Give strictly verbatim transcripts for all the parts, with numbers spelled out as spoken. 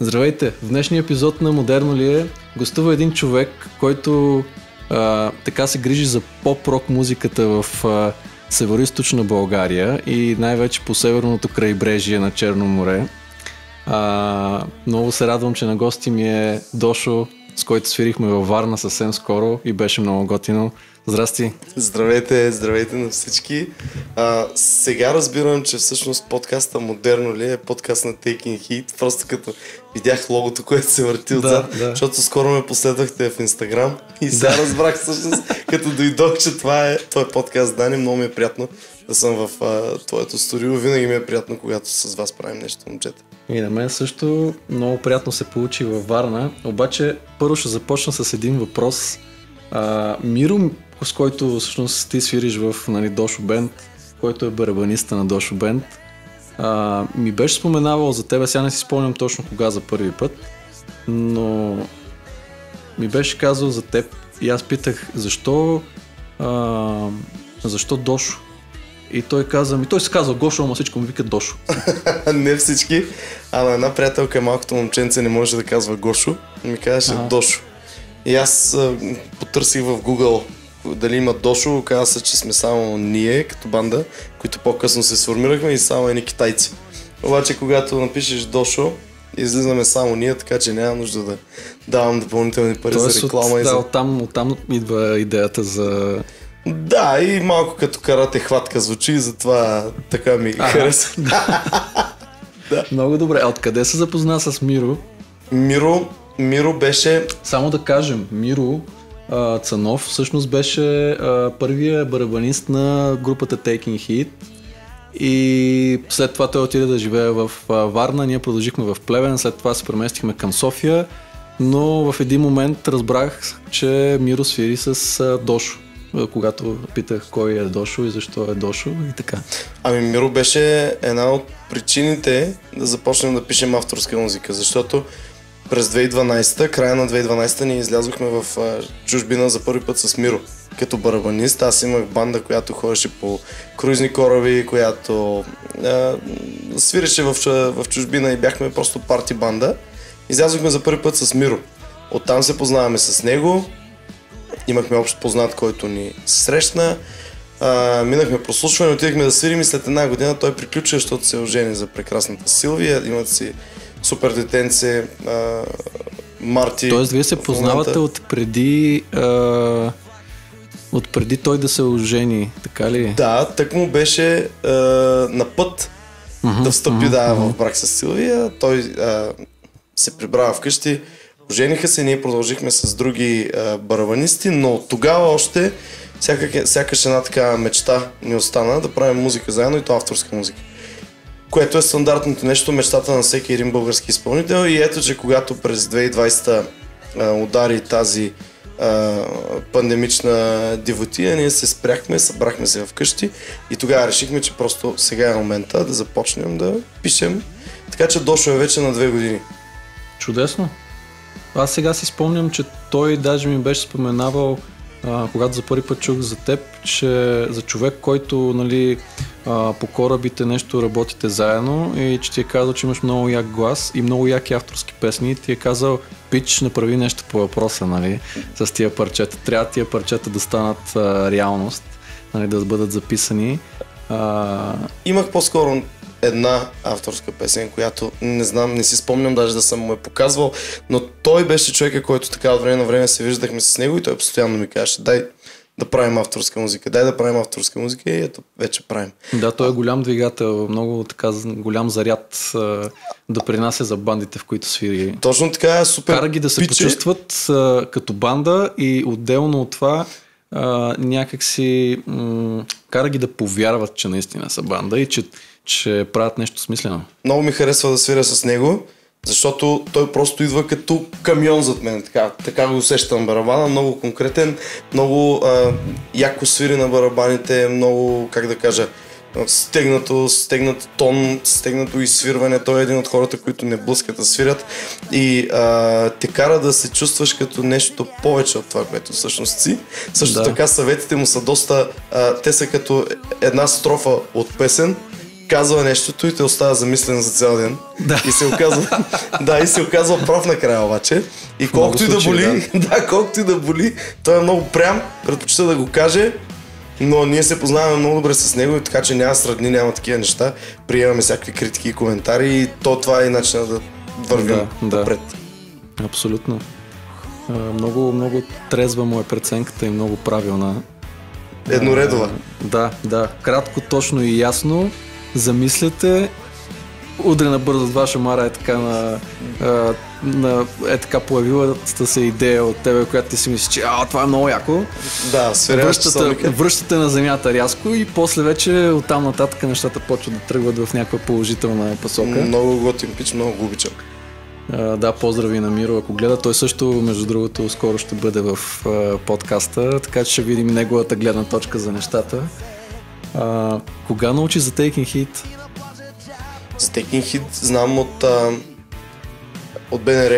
Здравейте! В днешния епизод на Модерно ли е гостува един човек, който а, така се грижи за поп-рок музиката в а, североизточна България и най-вече по северното крайбрежие на Черно море. А, много се радвам, че на гости ми е Дошо, с който свирихме във Варна съвсем скоро и беше много готино. Здрасти! Здравейте, здравейте на всички. А, сега разбирам, че всъщност подкаста Модерно ли е подкаст на Taking Heat, просто като видях логото, което се върти отзад, да, да. Защото скоро ме последвахте в Инстаграм и сега да. разбрах всъщност, като дойдох, че това е този подкаст. Дани, много ми е приятно да съм в а, твоето студио. Винаги ми е приятно, когато с вас правим нещо, момчета. И на мен също много приятно се получи във Варна, обаче първо ще започна с един въпрос. А, Миро, с който всъщност ти свириш в, нали, Дошо Бенд, който е барабаниста на Дошо Бенд, а, ми беше споменавал за тебе, сега не си спомням точно кога за първи път, но ми беше казал за теб и аз питах защо а, защо Дошо? И той каза, ми той се казва Гошо, ама всичко му викат Дошо. Не всички, а на една приятелка, малкото момченце, не може да казва Гошо, ми казваше ага. Дошо. И аз а, потърсих в Google дали има Дошо, каза се, че сме само ние като банда, които по-късно се сформирахме и само едни китайци. Обаче когато напишеш Дошо, излизаме само ние, така че няма нужда да давам допълнителни пари Тоест, за реклама. От, и да, за... оттам, оттам идва идеята за... Да, и малко като карате хватка звучи и затова така ми ага. хареса. Да. Много добре. А откъде се запозна с Миро? Миро, Миро беше... Само да кажем, Миро а, Цанов всъщност беше а, първия барабанист на групата Taking Heat и след това той отиде да живее в а, Варна, ние продължихме в Плевен, след това се преместихме към София, но в един момент разбрах, че Миро свири с а, Дошо, когато питах кой е Дошо и защо е Дошо и така. Ами Миро беше една от причините да започнем да пишем авторска музика, защото през две хиляди и дванадесета, края на две хиляди и дванадесета, ние излязохме в а, чужбина за първи път с Миро. Като барабанист, аз имах банда, която ходеше по круизни кораби, която а, свиреше в, в чужбина и бяхме просто парти банда. Излязохме за първи път с Миро. Оттам се познаваме с него. Имахме общ познат, който ни срещна. А, минахме прослушване, отидахме да свирим и след една година той приключи, защото се ожени за прекрасната Силвия. Имат си супер детенце, а, Марти. Тоест вие се познавате от преди, а, от преди той да се ожени, така ли? Да, так му беше а, на път uh-huh, да встъпи uh-huh, да, uh-huh. в брак с Силвия. Той а, се прибрава вкъщи, ожениха се, ние продължихме с други а, барабанисти, но тогава още всяка, сякаш една така мечта ни остана да правим музика заедно и то авторска музика. Което е стандартното нещо, мечтата на всеки един български изпълнител и ето, че когато през две хиляди и двадесета а, удари тази а, пандемична дивотия, ние се спряхме, събрахме се вкъщи и тогава решихме, че просто сега е момента да започнем да пишем. Така че Дошо е вече на две години. Чудесно! Аз сега си спомням, че той даже ми беше споменавал, а, когато за първи път чух за теб, че за човек, който, нали, а, по корабите нещо работите заедно и че ти е казал, че имаш много як глас и много яки авторски песни и ти е казал, пич, направи нещо по въпроса, нали, с тия парчета. Трябва тия парчета да станат а, реалност, нали, да бъдат записани. А... Имах по-скоро една авторска песен, която не знам, не си спомням даже да съм му е показвал, но той беше човека, който така от време на време се виждахме с него и той постоянно ми казваше, дай да правим авторска музика, дай да правим авторска музика и ето вече правим. Да, той е голям двигател, много така голям заряд да принася за бандите, в които свири. Точно така е, супер. Кара ги да се пиче. почувстват а, като банда и отделно от това а, някак си м- кара ги да повярват, че наистина са банда и че че правят нещо смислено. Много ми харесва да свиря с него, защото той просто идва като камион зад мен. Така, така го усещам барабана, много конкретен, много а, яко свири на барабаните, много, как да кажа, стегнато, стегнат тон, стегнато изсвирване. Той е един от хората, които не блъскат да свирят и а, те кара да се чувстваш като нещо повече от това, което всъщност си. Също да. Така съветите му са доста, а, те са като една строфа от песен казва нещото и те остава замислен за цял ден. Да. И се оказва, да, и се оказва прав накрая обаче. И колкото и да боли, да. да, колкото и да боли, той е много прям, предпочита да го каже, но ние се познаваме много добре с него, така че няма средни, няма такива неща. Приемаме всякакви критики и коментари и то това е начинът да вървим да, напред. Да. Абсолютно. Много, много трезва му е преценката и много правилна. Едноредова. Да, да. Кратко, точно и ясно. Замисляте. Удрена бързо два шамара е така на, на е така появилата се идея от тебе, която ти си мислиш, че а, това е много яко. Да, сверяваш часовника. Връщате на земята рязко и после вече оттам нататък нещата почват да тръгват в някаква положителна посока. Много готин пич, много го обичам. Uh, да, поздрави на Миро, ако гледа. Той също, между другото, скоро ще бъде в uh, подкаста, така че ще видим неговата гледна точка за нещата. Uh, кога научи за Taking Hit? За Taking Hit знам от, uh, от БНР.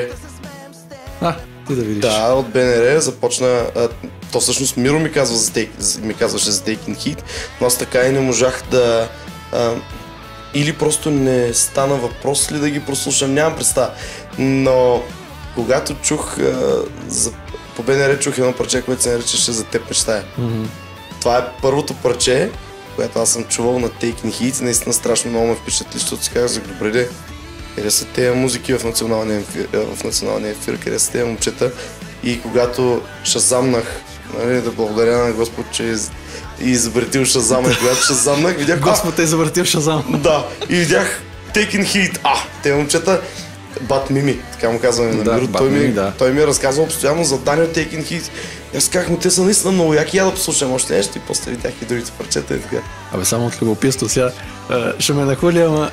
А, ти да видиш. Да, от БНР започна... Uh, то всъщност Миро ми, казва за take, ми казваше за Taking Hit, но аз така и не можах да... Uh, или просто не стана въпрос ли да ги прослушам, нямам представа. Но когато чух а, за, по БНР чух едно парче, което се наричаше "За теб мечтая". Mm-hmm. Това е първото парче, което аз съм чувал на Taking Hit, наистина страшно много ме впечатли, защото си казах, добре де, къде са тези музики в националния ефир, в националния ефир, къде са тези момчета. И когато шазамнах, нали, да благодаря на Господ, че и изобретил Шазама, и когато шазамнах, видях... Господ е изобретил Шазам. Да, и видях Taking Hit. А, те момчета, Бат Мими, така му казваме на Миро. Да, той, ми, да. той ми е разказвал постоянно за Даниел Taking Hit. И аз казах му, те са наистина много яки, я да послушам още нещо и после видях и другите парчета и така. Абе, само от любопитство сега, ще ме нахвърля, ама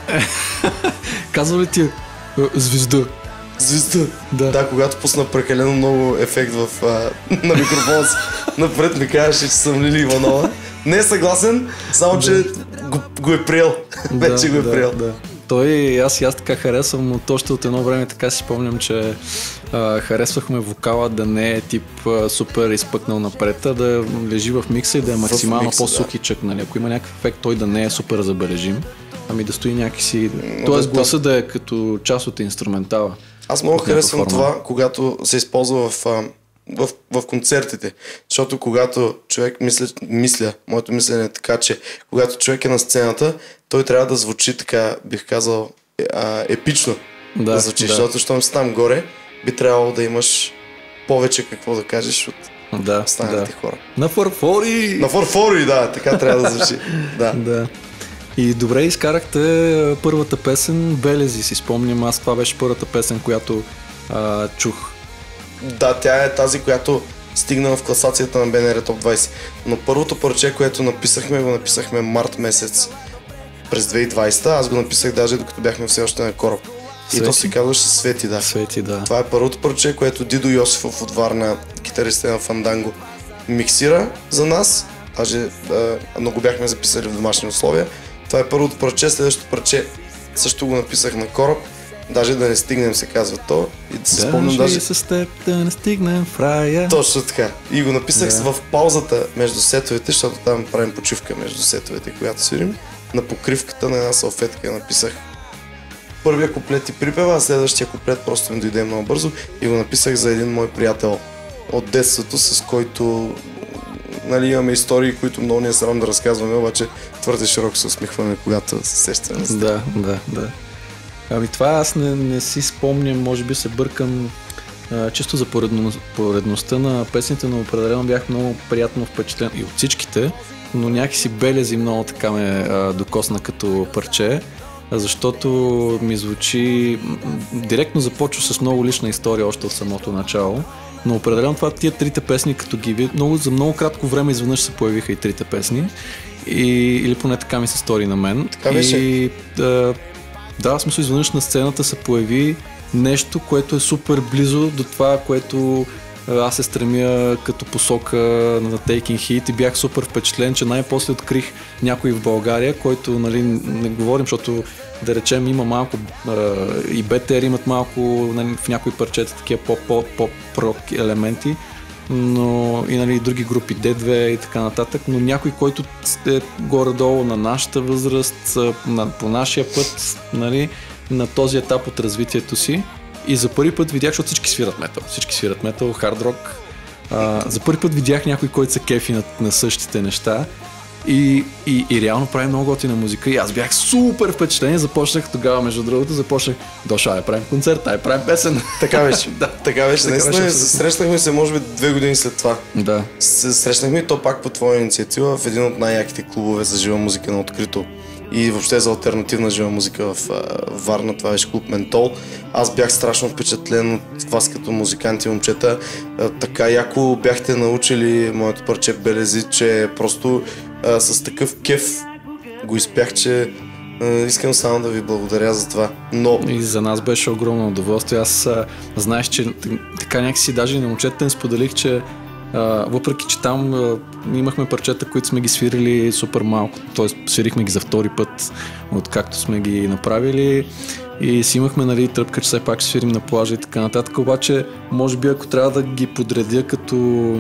казва ли ти звезда? Звезда. Да. Да, когато пусна прекалено много ефект в, а, на микрофона си, напред ми казваше, че съм Лили Иванова. Не е съгласен, само че го, го е приел. Вече го е да, приел. Да. Той, аз и аз така харесвам, но още от едно време така си спомням, че а, харесвахме вокала да не е тип а, супер изпъкнал напред, а да лежи в микса и да е максимално микса, по-сухичък. Да. Нали? Ако има някакъв ефект, той да не е супер забележим, ами да стои някакси... Но Тоест да, гласа да е като част от инструментала. Аз много харесвам това, когато се използва в, в, в концертите, защото когато човек мисля, мисля, моето мислене е така, че когато човек е на сцената, той трябва да звучи така, бих казал, е, а, епично да, да звучи, да. Защото щом си там горе, би трябвало да имаш повече какво да кажеш от да, останалите да. хора. На фарфори! На фарфори, да, така трябва да звучи. Да. Да. И добре изкарахте първата песен "Белези", си спомням, аз това беше първата песен, която а, чух. Да, тя е тази, която стигна в класацията на БНР Топ двайсет. Но първото парче, което написахме, го написахме март месец през две хиляди и двайсета. Аз го написах даже докато бяхме все още на кораб. Свети? И то се казваше "Свети", да. Свети, да. Това е първото парче, което Дидо Йосифов от Варна, китаристът на Фанданго, миксира за нас. Даже а, но го бяхме записали в домашни условия. Това е първото парче, следващото парче също го написах на кораб. Даже да не стигнем, се казва то. И да се да, спомням даже... с теб да не стигнем в рая. Точно така. И го написах да. в паузата между сетовете, защото там правим почивка между сетовете, когато свирим. На покривката на една салфетка написах първия куплет и припева, а следващия куплет просто ми дойде много бързо и го написах за един мой приятел от детството, с който, нали, имаме истории, които много ни е срам да разказваме, обаче твърде широко се усмихваме, когато се сещаме. Да, да, да. Ами това аз не, не си спомням, може би се бъркам а, чисто за поредно, поредността на песните, но определено бях много приятно впечатлен и от всичките, но някакси "Белези" много така ме а, докосна като парче, защото ми звучи, директно започва с много лична история още от самото начало, но определено това, тия трите песни, като ги ви, много, за много кратко време изведнъж се появиха и трите песни, и, или поне така ми се стори на мен. Така беше. И, да, да, в смисъл, изведнъж на сцената се появи нещо, което е супер близо до това, което аз се стремя като посока на Taking Hit, и бях супер впечатлен, че най-после открих някой в България, който, нали, не говорим, защото да речем има малко и БТР имат малко, нали, в някои парчета такива поп-поп-рок елементи, но и нали, други групи, Д две и така нататък, но някой, който е горе-долу на нашата възраст, на, по нашия път, нали, на този етап от развитието си. И за първи път видях, защото всички свират метал, всички свират метал, хард рок. А, за първи път видях някой, който се кефи на, на същите неща. И, и, и реално прави много готина музика и аз бях супер впечатлен. Започнах тогава, между другото, започнах дошла, да правим концерт, ай правим песен. Така беше. да. Така беше. Така беше. Срещнахме се, може би, две години след това. Да. Се срещнахме и то пак по твоя инициатива в един от най-яките клубове за жива музика на открито. И въобще за алтернативна жива музика в а, Варна, това беше клуб Ментол. Аз бях страшно впечатлен от вас като музиканти, момчета. А, така яко бяхте научили моето парче Белези, че просто а, с такъв кеф го изпях, че а, искам само да ви благодаря за това. Но... И за нас беше огромно удоволствие. Аз а, знаеш, че така някакси даже и на момчета не споделих, че Uh, въпреки, че там uh, имахме парчета, които сме ги свирили супер малко, т.е. свирихме ги за втори път, откакто сме ги направили и си имахме, нали, тръпка, че все пак ще свирим на плажа и така нататък, обаче може би ако трябва да ги подредя като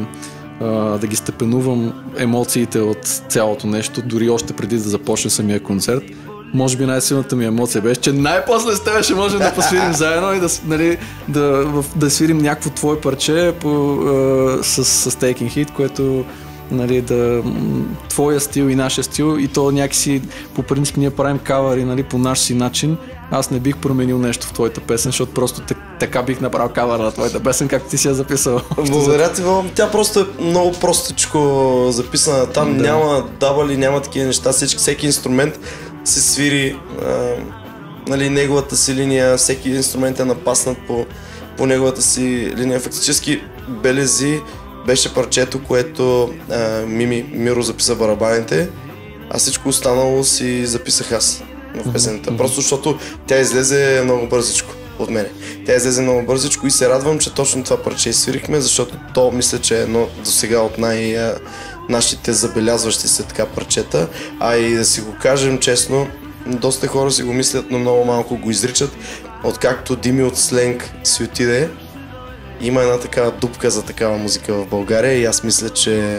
uh, да ги степенувам емоциите от цялото нещо, дори още преди да започне самия концерт, може би най-силната ми емоция беше, че най-после с тебе ще можем да посвирим заедно и да, нали, да, да свирим някакво твое парче по, uh, с, с Taking Hit, което, нали, да, твоя стил и нашия стил, и то някакси по принцип ние правим кавъри, нали, по наш си начин. Аз не бих променил нещо в твоята песен, защото просто така бих направил кавър на твоята песен, както ти си я записал. Благодаря ти, тя просто е много простичко записана. Там да. Няма дабали, няма такива неща, всички, всеки инструмент се свири, а, нали, неговата си линия, всеки инструмент е напаснат по, по неговата си линия. Фактически Белези беше парчето, което а, Мими Миро записа барабаните, а всичко останало си записах аз в песента. Mm-hmm. Просто защото тя излезе много бързичко от мене. Тя излезе много бързичко и се радвам, че точно това парче свирихме, защото то мисля, че е едно до сега от най- нашите забелязващи се така парчета, а и да си го кажем честно, доста хора си го мислят, но много малко го изричат. Откакто Дими от Сленг си отиде, има една такава дупка за такава музика в България и аз мисля, че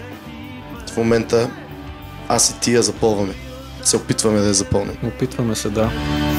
в момента аз и ти я запълваме. Се опитваме да я запълним. Опитваме се, да.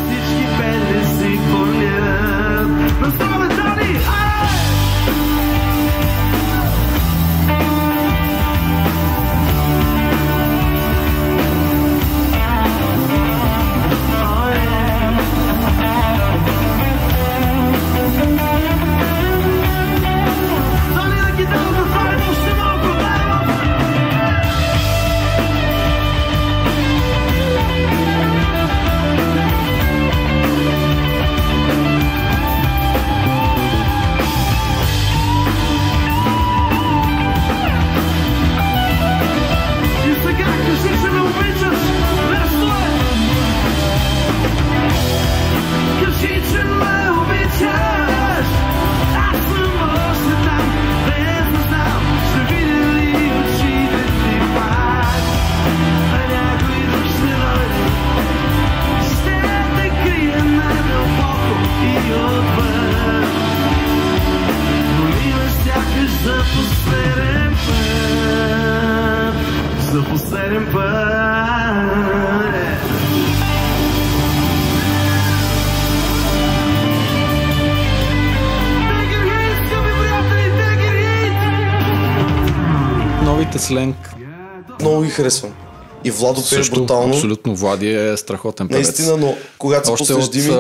Новите Сленг много ги харесвам. И Владо пее брутално. Абсолютно, Влади е страхотен певец. Наистина, но когато се пуснеш Дими...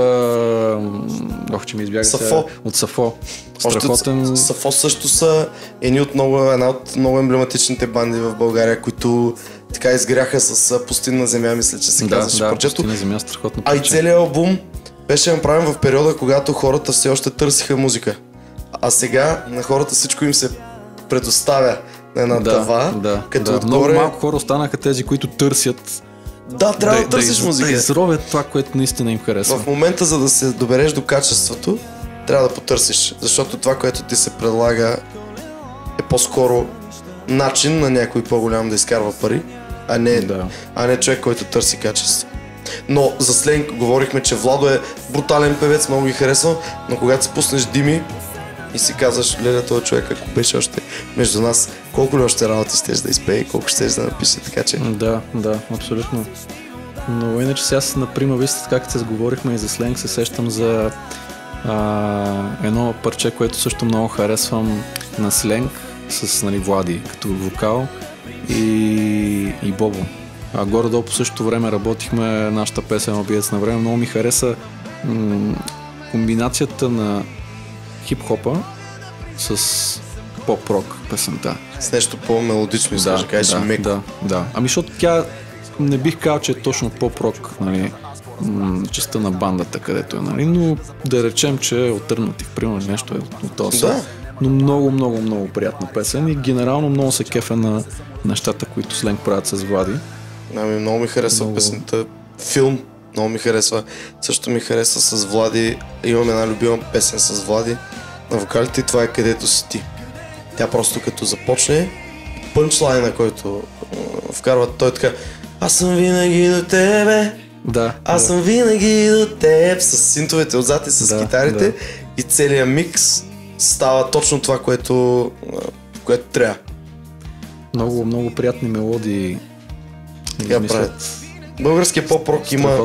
Ох, че ми избяга Сафо. От Сафо. Страхотен... От Сафо също са едни от много, една от много емблематичните банди в България, които така изгряха с Пустинна земя, мисля, че се да, казваше да, парчето. Пустинна земя, страхотно парче. А и целият албум беше направен в периода, когато хората все още търсиха музика. А сега на хората всичко им се предоставя на една да, тава, да, като да. отгоре... Много малко хора останаха тези, които търсят. Да, трябва да, да търсиш да, музика. Да изровят това, което наистина им харесва. В момента, за да се добереш до качеството, трябва да потърсиш, защото това, което ти се предлага, е по-скоро начин на някой по-голям да изкарва пари, а не, да. а не човек, който търси качество. Но за Сленг говорихме, че Владо е брутален певец, много ги харесва, но когато се пуснеш Дими, и си казваш, леле, този човек, ако беше още между нас, колко ли още работи щеш да изпее, колко щеш да напише, така че... Да, да, абсолютно. Но иначе сега на Прима Виста, както се сговорихме и за сленг, се сещам за а, едно парче, което също много харесвам на сленг, с, нали, Влади като вокал и, и Бобо. А горе-долу по същото време работихме нашата песен "Обиец на време". Много ми хареса м- комбинацията на хип-хопа с поп-рок песента. С нещо по-мелодично, да, да кажеш, да, меко. Да, да. Ами защото тя, не бих казал, че е точно поп-рок, нали, м- частта на бандата, където е, нали, но да речем, че е алтернатив, примерно нещо е от този. Да. Но много, много, много приятна песен и генерално много се кефа на нещата, които сленг правят с Влади. Ами много ми харесва много... песента. Филм много ми харесва. Също ми харесва с Влади. Имам една любима песен с Влади на вокалите и това е "Където си ти". Тя просто като започне, пънчлайна, който вкарва той така: "Аз съм винаги до тебе, да, аз да. съм винаги до теб", с синтовете отзад и с да, китарите, да. И целият микс става точно това, което, което трябва. Много, много приятни мелодии. Така правят. Българският поп-рок има,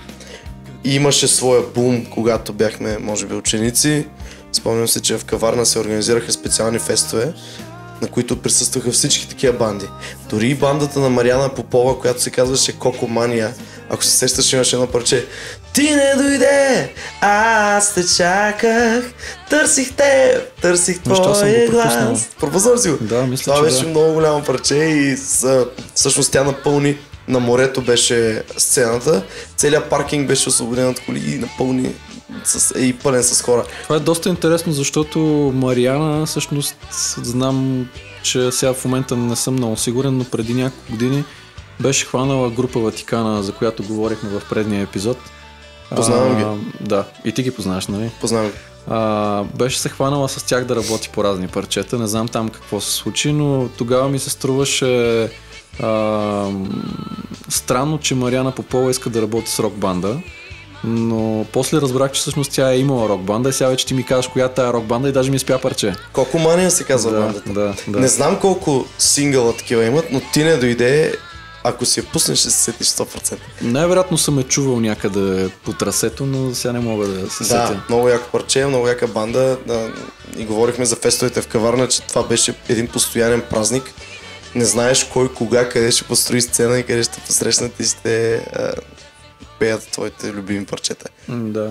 имаше своя бум, когато бяхме, може би, ученици. Спомням се, че в Каварна се организираха специални фестове, на които присъстваха всички такива банди. Дори и бандата на Мариана Попова, която се казваше "Кокомания", ако се сещаш, имаше едно парче: "Ти не дойде, аз те чаках, търсих те, търсих твоя глас". Пропуснал си го? Да, мисля, това че беше да. много голямо парче и с, всъщност тя напълни, на морето беше сцената, целият паркинг беше освободен от коли и напълни с, и пълен с хора. Това е доста интересно, защото Мариана, всъщност знам, че сега в момента не съм много сигурен, но преди няколко години беше хванала група Ватикана, за която говорихме в предния епизод. Познавам а, ги. Да, и ти ги познаваш, нали? Познавам ги. А, беше се хванала с тях да работи по разни парчета. Не знам там какво се случи, но тогава ми се струваше а, странно, че Мариана Попова иска да работи с рок банда. Но после разбрах, че всъщност тя е имала рок банда и сега вече ти ми казваш коя е рок банда и даже ми спя парче. Кокомания се казва да, бандата. Да, да. Не знам колко сингъла такива имат, но "Ти не дойде", ако си я пуснеш, ще се сетиш сто процента. Най-вероятно съм е чувал някъде по трасето, но сега не мога да се сетя. Да, много яко парче, много яка банда. Да, и говорихме за фестовете в Каварна, че това беше един постоянен празник. Не знаеш кой, кога, къде ще построи сцена и къде ще посрещнат и ще а, пеят твоите любими парчета. Да.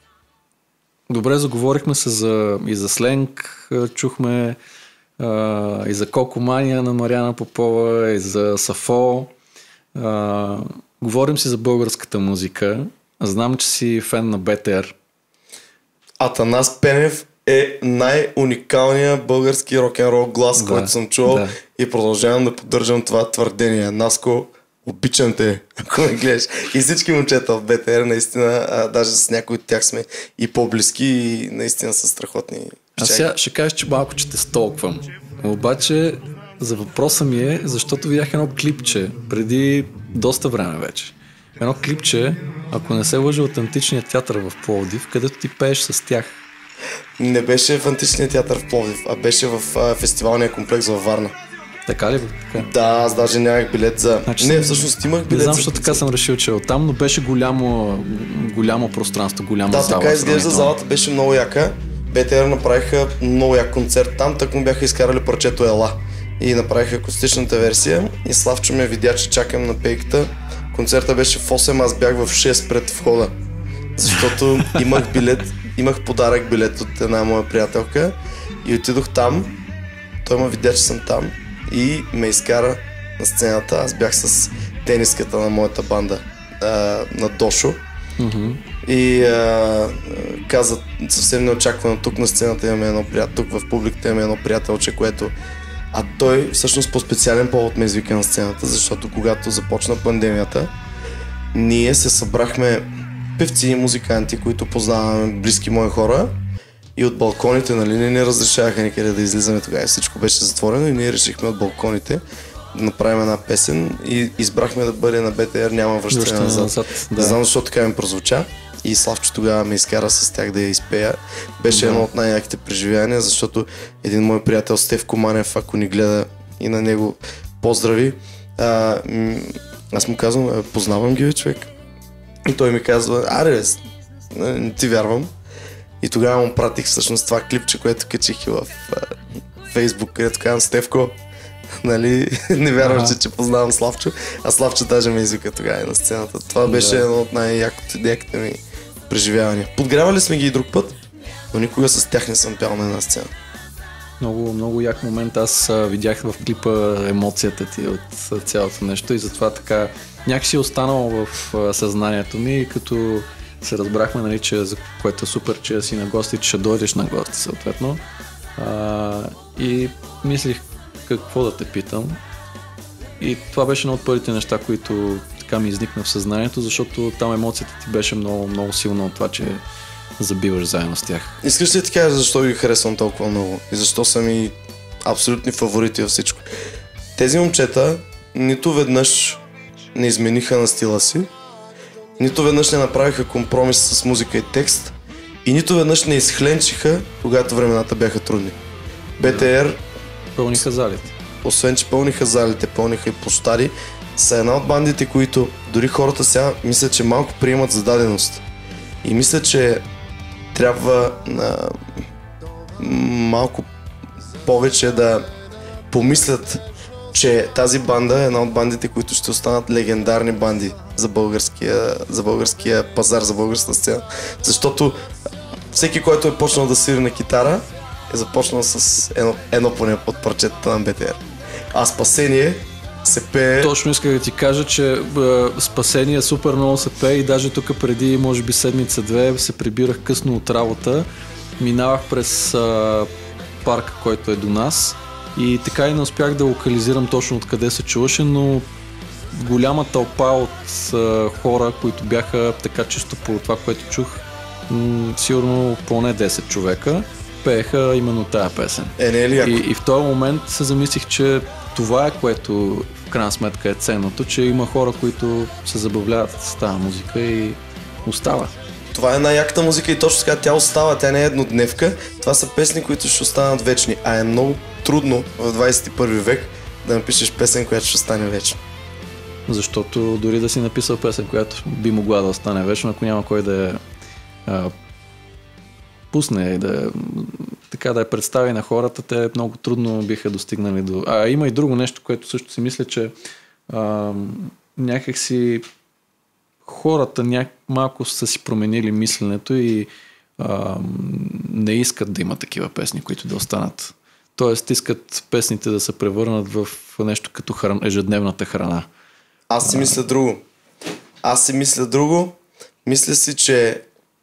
Добре, заговорихме се за, и за сленг, чухме а, и за Кокомания на Мариана Попова, и за Сафо. А, говорим си за българската музика. Знам, че си фен на БТР. Атанас Пенев е най-уникалният български рок-н-рол глас, да, който съм чувал, да. И продължавам да поддържам това твърдение. Наско, обичам те, ако ме гледаш. И всички момчета в БТР, наистина, а, даже с някои от тях сме и по-близки и наистина са страхотни. А сега ще кажеш, че малко че те столквам. Обаче за въпроса ми е, защото видях едно клипче преди доста време вече. Едно клипче, ако не се лъжа, от Античния театър в Пловдив, където ти пееш с тях. Не беше в Античния театър в Пловдив, а беше в а, фестивалния комплекс във Варна. Така ли? Така? Да, аз даже нямах билет за... Значи, не, всъщност имах билет. Не знам, за... защото така съм решил, че оттам, но беше голямо, голямо пространство, голяма да, зала. Да, така изглежда, залата беше много яка. БТР направиха много як концерт там, так му бяха изкарали парчето "Ела" и направиха акустичната версия и Славчо ме видя, че чакам на пейката. Концерта беше в осем, аз бях в шест пред входа, защото имах билет, имах подарък билет от една моя приятелка и отидох там. Той ме видя, че съм там и ме изкара на сцената. Аз бях с тениската на моята банда, а, на Дошо. Mm-hmm. И а, каза съвсем неочаквано: тук на сцената имаме едно приятел, тук в публиката имаме едно приятелче, което... А той всъщност по специален повод ме извика на сцената, защото когато започна пандемията, ние се събрахме певци и музиканти, които познаваме, близки мои хора, и от балконите, нали, не ни разрешаваха никъде да излизаме тогава. Всичко беше затворено и ние решихме от балконите да направим една песен и избрахме да бъде на БТР "Няма връщане назад". назад. Да. Не знам защо така ми прозвуча. и Славчо тогава ме изкара с тях да я изпея. Беше Да. едно от най-яките преживявания, защото един мой приятел Стевко Манев, ако ни гледа, и на него поздрави, а, м- аз му казвам, познавам ги, бе, човек. И той ми казва, аре, бе, с- не ти вярвам. И тогава му пратих всъщност това клипче, което качих и в а, Фейсбук, където казвам Стевко, нали, не вярвам, че, че познавам Славчо, а Славчо даже ме извика тогава и на сцената. Това беше Да. едно от най-яките ми преживявания. Подгрявали сме ги и друг път, но никога с тях не съм пял на една сцена. Много, много як момент. Аз а, видях в клипа емоцията ти от а, цялото нещо и затова така някакси е останало в а, съзнанието ми, като се разбрахме, нали, че, за което е супер, че си на гости, че ще дойдеш на гости съответно. А, и мислих какво да те питам. И това беше едно от първите неща, които така ми изникна в съзнанието, защото там емоцията ти беше много, много силна от това, че забиваш заедно с тях. Искаш ли да ти кажа защо ги харесвам толкова много и защо са ми абсолютни фаворити във всичко? Тези момчета нито веднъж не измениха на стила си, нито веднъж не направиха компромис с музика и текст и нито веднъж не изхленчиха, когато времената бяха трудни. БТР, Пълниха залите. освен че пълниха залите, пълниха и площади, са една от бандите, които дори хората сега мислят, че малко приемат за даденост. И мисля, че трябва а, малко повече да помислят, че тази банда е една от бандите, които ще останат легендарни банди за българския, за българския пазар, за българската сцена. Защото всеки, който е почнал да свири на китара, е започнал с едно, едно поне от парчетата на БТР. А Спасение се пее... Точно исках да ти кажа, че е, Спасение супер много се пее и даже тук преди, може би седмица-две, се прибирах късно от работа. Минавах през а, парка, който е до нас и така и не успях да локализирам точно откъде се чуваше, но голяма тълпа от а, хора, които бяха така чисто по това, което чух, м- сигурно поне десет човека, пееха именно тая песен. Е, не е ли яко? И, и в този момент се замислих, че това е, което в крайна сметка е ценното, че има хора, които се забавляват с тази музика и остава. Това е най-яката музика и точно така тя остава, тя не е еднодневка. Това са песни, които ще останат вечни, а е много трудно в двадесет и първи век да напишеш песен, която ще стане вечна. Защото дори да си написал песен, която би могла да остане вечно, ако няма кой да я а, пусне и да, така да я представи на хората, те много трудно биха достигнали до... А има и друго нещо, което също си мисля, че а, някак си хората няк... малко са си променили мисленето и а, не искат да има такива песни, които да останат. Тоест искат песните да се превърнат в нещо като хран... ежедневната храна. Аз си мисля друго. Аз си мисля друго. Мисля си, че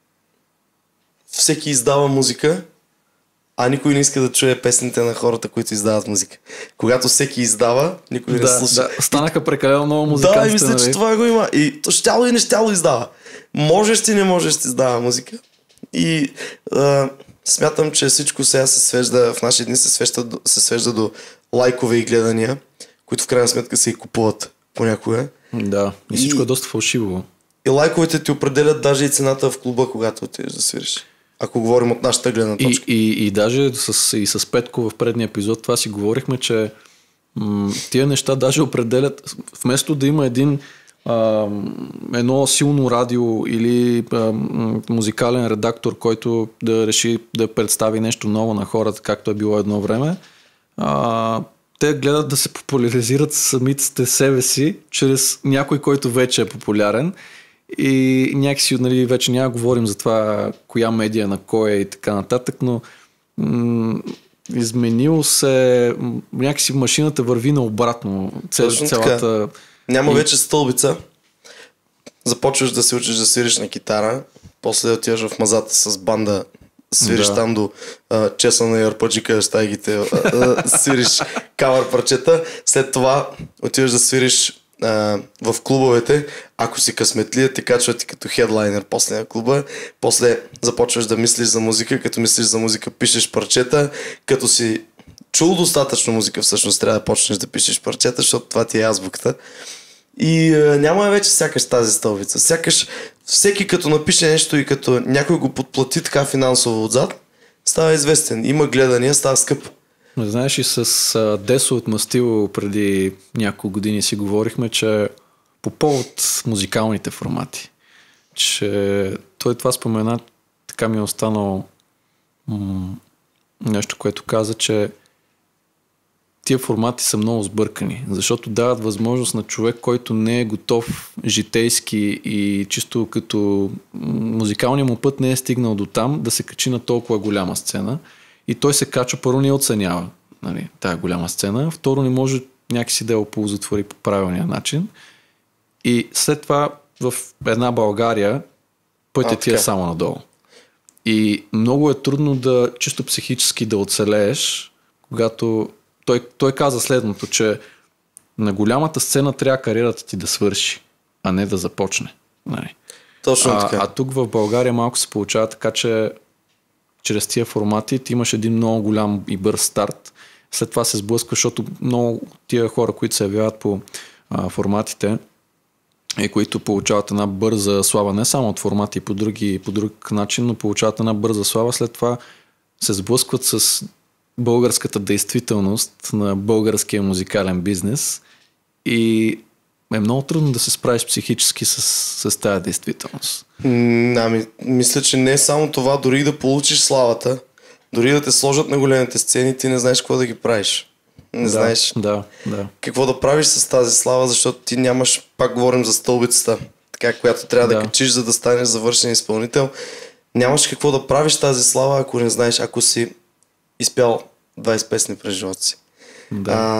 всеки издава музика, а никой не иска да чуе песните на хората, които издават музика. Когато всеки издава, никой Да, не слуша. да, станаха прекалено много Да, музиканти. и мисля, че това го има. И то щяло и не щяло издава. Можеш ти, не можеш ти издава музика. И а, смятам, че всичко сега се свежда, в наши дни се свежда, се свежда до лайкове и гледания, които в крайна сметка се и купуват понякога. Да, и всичко И- е доста фалшиво. И лайковете ти определят даже и цената в клуба, когато отидеш да свириш. Ако говорим от нашата гледна И, точка. и, и даже с, и с Петко в предния епизод това си говорихме, че м- тия неща даже определят, вместо да има един а, едно силно радио или а, м- музикален редактор, който да реши да представи нещо ново на хората, както е било едно време, а, те гледат да се популяризират самите себе си чрез някой, който вече е популярен. И някакси, нали, вече няма говорим за това коя медия на кой е и така нататък, но м- изменило се, м- някакси машината върви наобратно. Цел, Точно цялата... Няма и- вече стълбица. Започваш да се учиш да свириш на китара, после да отиваш в мазата с банда, свириш Да. там до а, чеса на ярпаджика, стайгите, а, а, свириш кавър парчета, след това отиваш да свириш а, в клубовете, ако си късметлия, те качват и като хедлайнер после на клуба, после започваш да мислиш за музика, като мислиш за музика пишеш парчета, като си чул достатъчно музика, всъщност трябва да почнеш да пишеш парчета, защото това ти е азбуката. И а, няма вече сякаш тази стълбица. Сякаш всеки като напише нещо и като някой го подплати така финансово отзад, става известен. Има гледания, става скъпо. Знаеш, и с а, Десо от Мастило преди няколко години си говорихме, че по повод музикалните формати, че той това спомена, така ми е останало м- нещо, което каза, че тия формати са много сбъркани, защото дават възможност на човек, който не е готов житейски и чисто като музикалният му път не е стигнал до там, да се качи на толкова голяма сцена и той се качва, първо не оценява, нали, тая голяма сцена, второ не може някакси да я оползотвори по правилния начин и след това в една България пътя ти е само надолу. И много е трудно да чисто психически да оцелееш, когато той, той каза следното, че на голямата сцена трябва кариерата ти да свърши, а не да започне. Нали? Точно а, така. а тук в България малко се получава така, че чрез тия формати ти имаш един много голям и бърз старт. След това се сблъсква, защото много тия хора, които се явяват по а, форматите и които получават една бърза слава, не само от формати по, други, по друг начин, но получават една бърза слава, след това се сблъскват с българската действителност на българския музикален бизнес и е много трудно да се справиш психически с, с тази действителност. Ами, мисля, че не е само това, дори да получиш славата, дори да те сложат на големите сцени, ти не знаеш какво да ги правиш. Не да, знаеш да, да. какво да правиш с тази слава, защото ти нямаш, пак говорим за стълбицата, така, която трябва да, да качиш, за да станеш завършен изпълнител. Нямаш какво да правиш тази слава, ако не знаеш, ако си изпял двайсет песни през живота си. Да. А,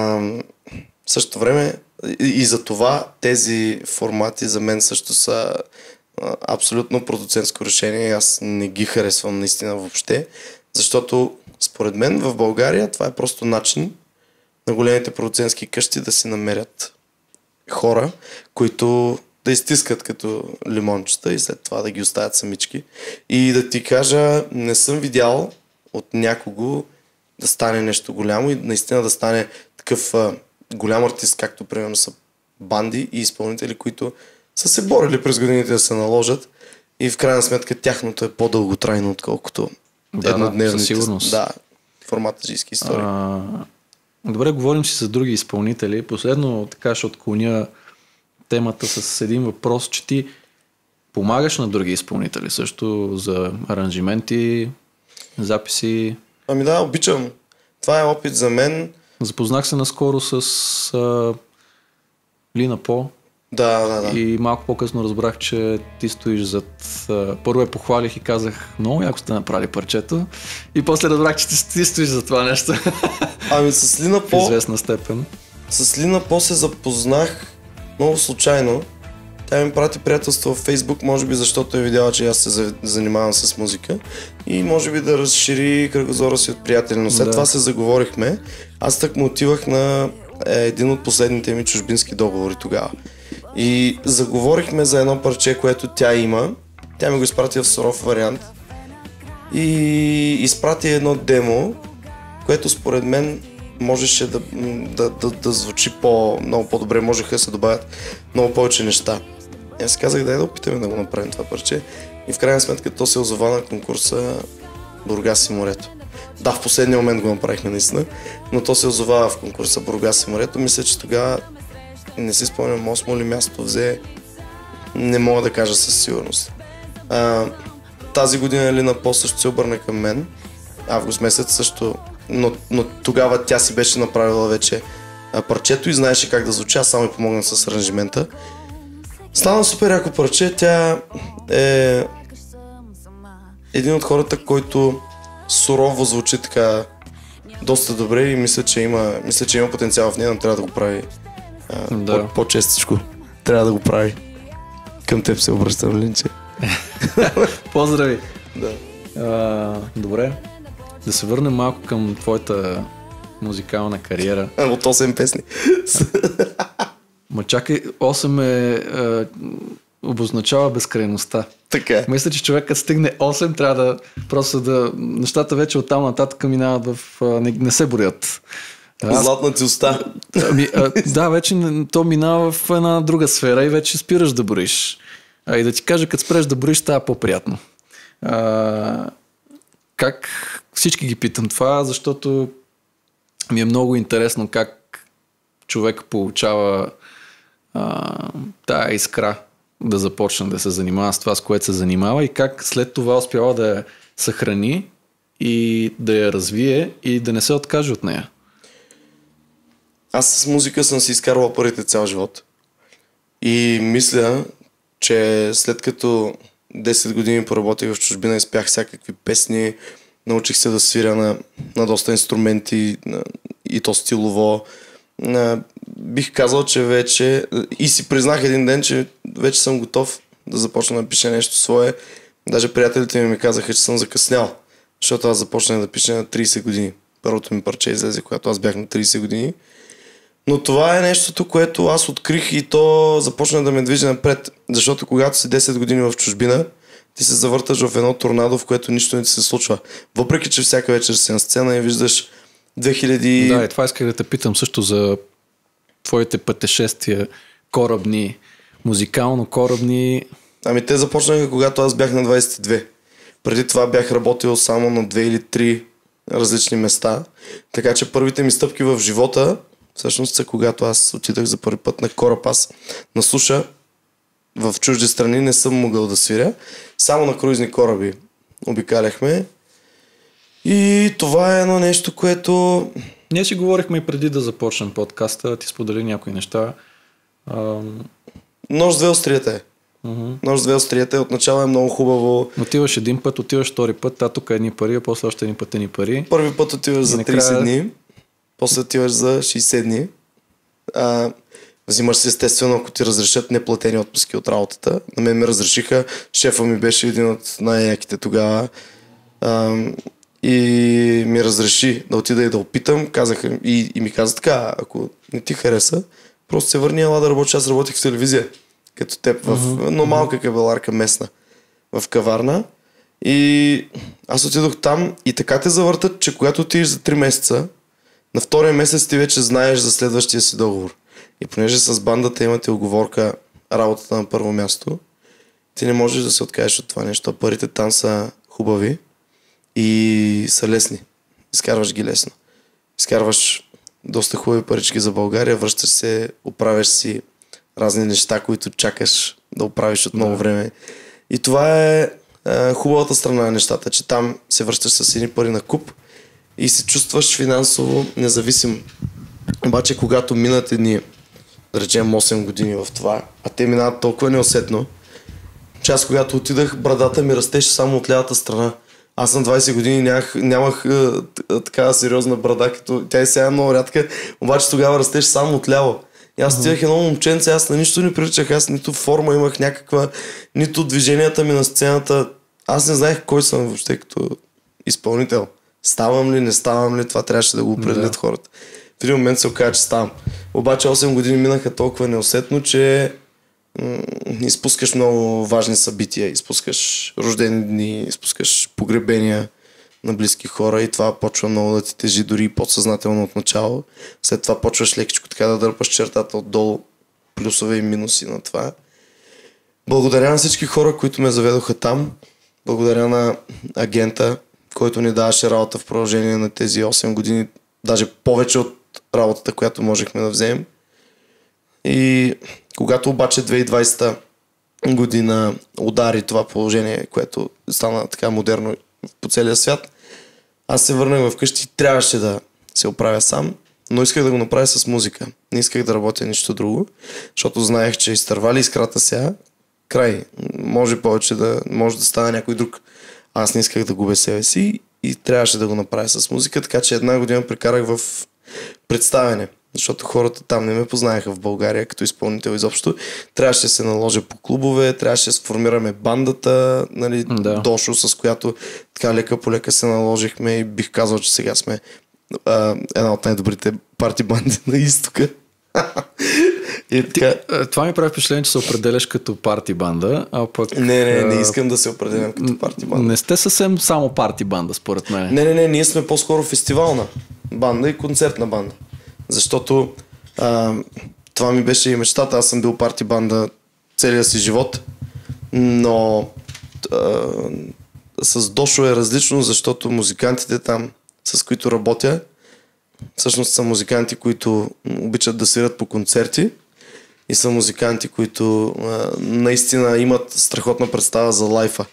в същото време и, и за това тези формати за мен също са а, абсолютно продуцентско решение. Аз не ги харесвам наистина въобще, защото според мен в България това е просто начин на големите продуцентски къщи да си намерят хора, които да изтискат като лимончета и след това да ги оставят самички. И да ти кажа, не съм видял от някого да стане нещо голямо и наистина да стане такъв а, голям артист, както примерно са банди и изпълнители, които са се борили през годините да се наложат и в крайна сметка тяхното е по-дълготрайно, отколкото да, еднодневните. със сигурност. Да, формата жийски истории. А, добре, говорим си за други изпълнители. Последно така ще отклоня темата с един въпрос, че ти помагаш на други изпълнители също за аранжименти, записи. Ами да, обичам. Това е опит за мен. Запознах се наскоро с а, Лина По. Да, да, да. И малко по-късно разбрах, че ти стоиш зад... А, първо я похвалих и казах, много яко сте направили парчето. И после разбрах, че ти, ти стоиш за това нещо. Ами с Лина По... В известна степен. С Лина По се запознах много случайно. Тя ми прати приятелство в Facebook, може би защото е видяла, че аз се занимавам с музика и може би да разшири кръгозора си от приятели, но след да. това се заговорихме. Аз так му отивах на е, един от последните ми чужбински договори тогава. И заговорихме за едно парче, което тя има. Тя ми го изпрати в суров вариант и изпрати едно демо, което според мен можеше да, да, да, да звучи по, много по-добре, можеха да се добавят много повече неща. И аз казах, дай да опитаме да го направим това парче. И в крайна сметка то се озова на конкурса Бургас и морето. Да, в последния момент го направихме наистина, но то се озова в конкурса Бургас и морето. Мисля, че тогава не си спомням осмо ли място взе, не мога да кажа със сигурност. А, тази година Лина По също се обърна към мен, август месец също, но, но тогава тя си беше направила вече а, парчето и знаеше как да звучи, аз само и помогна с аранжимента. Стана супер яко парче, тя е един от хората, който сурово звучи така доста добре и мисля, че има, мисля, че има потенциал в нея, но трябва да го прави а, да. по- по-честичко. Трябва да го прави. Към теб се обръщам, Линче. Поздрави! Да. А, добре, да се върнем малко към твоята музикална кариера. От осем песни. Ма чакай, осем е, е обозначава безкрайността. Така. Мисля, че човек като стигне осем, трябва да просто да... Нещата вече оттам нататък минават в... Не, не се борят. Да, златна ти уста. Ами, а, да, вече то минава в една друга сфера и вече спираш да броиш. А и да ти кажа, като спреш да броиш, става по-приятно. А, как всички ги питам това, защото ми е много интересно как човек получава а, тая искра да започне да се занимава с това, с което се занимава и как след това успява да я съхрани и да я развие и да не се откаже от нея. Аз с музика съм си изкарвал парите цял живот. И мисля, че след като десет години поработих в чужбина, изпях всякакви песни, научих се да свиря на, на доста инструменти на, и то стилово. На, бих казал, че вече и си признах един ден, че вече съм готов да започна да пиша нещо свое. Даже приятелите ми ми казаха, че съм закъснял, защото аз започнах да пиша на трийсет години. Първото ми парче излезе, когато аз бях на трийсет години. Но това е нещото, което аз открих и то започна да ме движи напред. Защото когато си десет години в чужбина, ти се завърташ в едно торнадо, в което нищо не ти се случва. Въпреки че всяка вечер си на сцена и виждаш две хиляди... Да, и това исках да те питам също за твоите пътешествия, корабни, музикално корабни. Ами те започнаха, когато аз бях на двайсет и две. Преди това бях работил само на две или три различни места. Така че първите ми стъпки в живота всъщност са когато аз отидах за първи път на кораб. Аз на суша в чужди страни не съм могъл да свиря. Само на круизни кораби обикаляхме. И това е едно нещо, което... Ние си говорихме и преди да започнем подкаста, ти сподели някои неща. Ам... Нож с две острията е. Uh-huh. Нож с две острията е. Отначало е много хубаво. Отиваш един път, отиваш втори път, а тук едни пари, а после още един път едни пари. Първи път отиваш за трийсет накрая... дни, после отиваш за шейсет дни. А, взимаш си естествено, ако ти разрешат неплатени отпуски от работата. На мен ми разрешиха. Шефа ми беше един от най-яките тогава. А, и ми разреши да отида и да опитам. Казаха, и, и ми каза така, ако не ти хареса, просто се върни, ела да работиш. Аз работих в телевизия, като теб, в uh-huh. но малка кавеларка местна, в каварна. И аз отидох там и така те завъртат, че когато отидеш за три месеца, на втория месец ти вече знаеш за следващия си договор. И понеже с бандата имате оговорка работата на първо място, ти не можеш да се откажеш от това нещо. Парите там са хубави и са лесни. Изкарваш ги лесно. Изкарваш доста хубави парички за България, връщаш се, оправяш си разни неща, които чакаш да оправиш от много време. И това е, е хубавата страна на нещата, че там се връщаш с едни пари на куп и се чувстваш финансово независим. Обаче когато минат едни, да речем осем години в това, а те минават толкова неусетно, че аз когато отидах, брадата ми растеше само от лявата страна. Аз на двайсет години нямах, нямах е, такава сериозна брада, като тя и сега е много рядка, обаче тогава растеше само от ляво. И аз стигах едно момченце, аз на нищо не приличах, аз нито форма имах някаква, нито движенията ми на сцената. Аз не знаех кой съм въобще като изпълнител. Ставам ли, не ставам ли, това трябваше да го определят да. хората. В един момент се оказа, че ставам. Обаче осем години минаха толкова неусетно, че м- изпускаш много важни събития, изпускаш рождени дни, изпускаш погребения на близки хора и това почва много да ти тежи дори и подсъзнателно от начало. След това почваш лекичко така да дърпаш чертата отдолу, плюсове и минуси на това. Благодаря на всички хора, които ме заведоха там. Благодаря на агента, който ни даваше работа в продължение на тези осем години, даже повече от работата, която можехме да вземем. И когато обаче две хиляди и двайсета година удари това положение, което стана така модерно по целия свят, аз се върнах вкъщи и трябваше да се оправя сам, но исках да го направя с музика. Не исках да работя нищо друго, защото знаех, че изтървали искрата сега, край, може повече да, може да стане някой друг. Аз не исках да губя себе си и трябваше да го направя с музика, така че една година прекарах в представяне, защото хората там не ме познаеха в България като изпълнител изобщо. Трябваше да се наложа по клубове, трябваше да сформираме бандата, нали, да. Дошо, с която така лека по лека се наложихме и бих казал, че сега сме а, една от най-добрите парти банди на изтока. И така... Това ми прави впечатление, че се определяш като парти банда, а пък... Не, не, не искам да се определям като парти банда. Не сте съвсем само парти банда, според мен. Не, не, не, ние сме по-скоро фестивална банда и концертна банда. Защото а, това ми беше и мечтата. Аз съм бил парти банда целия си живот, но а, с Дошо е различно, защото музикантите там, с които работя, всъщност са музиканти, които обичат да свират по концерти и са музиканти, които а, наистина имат страхотна представа за лайфа.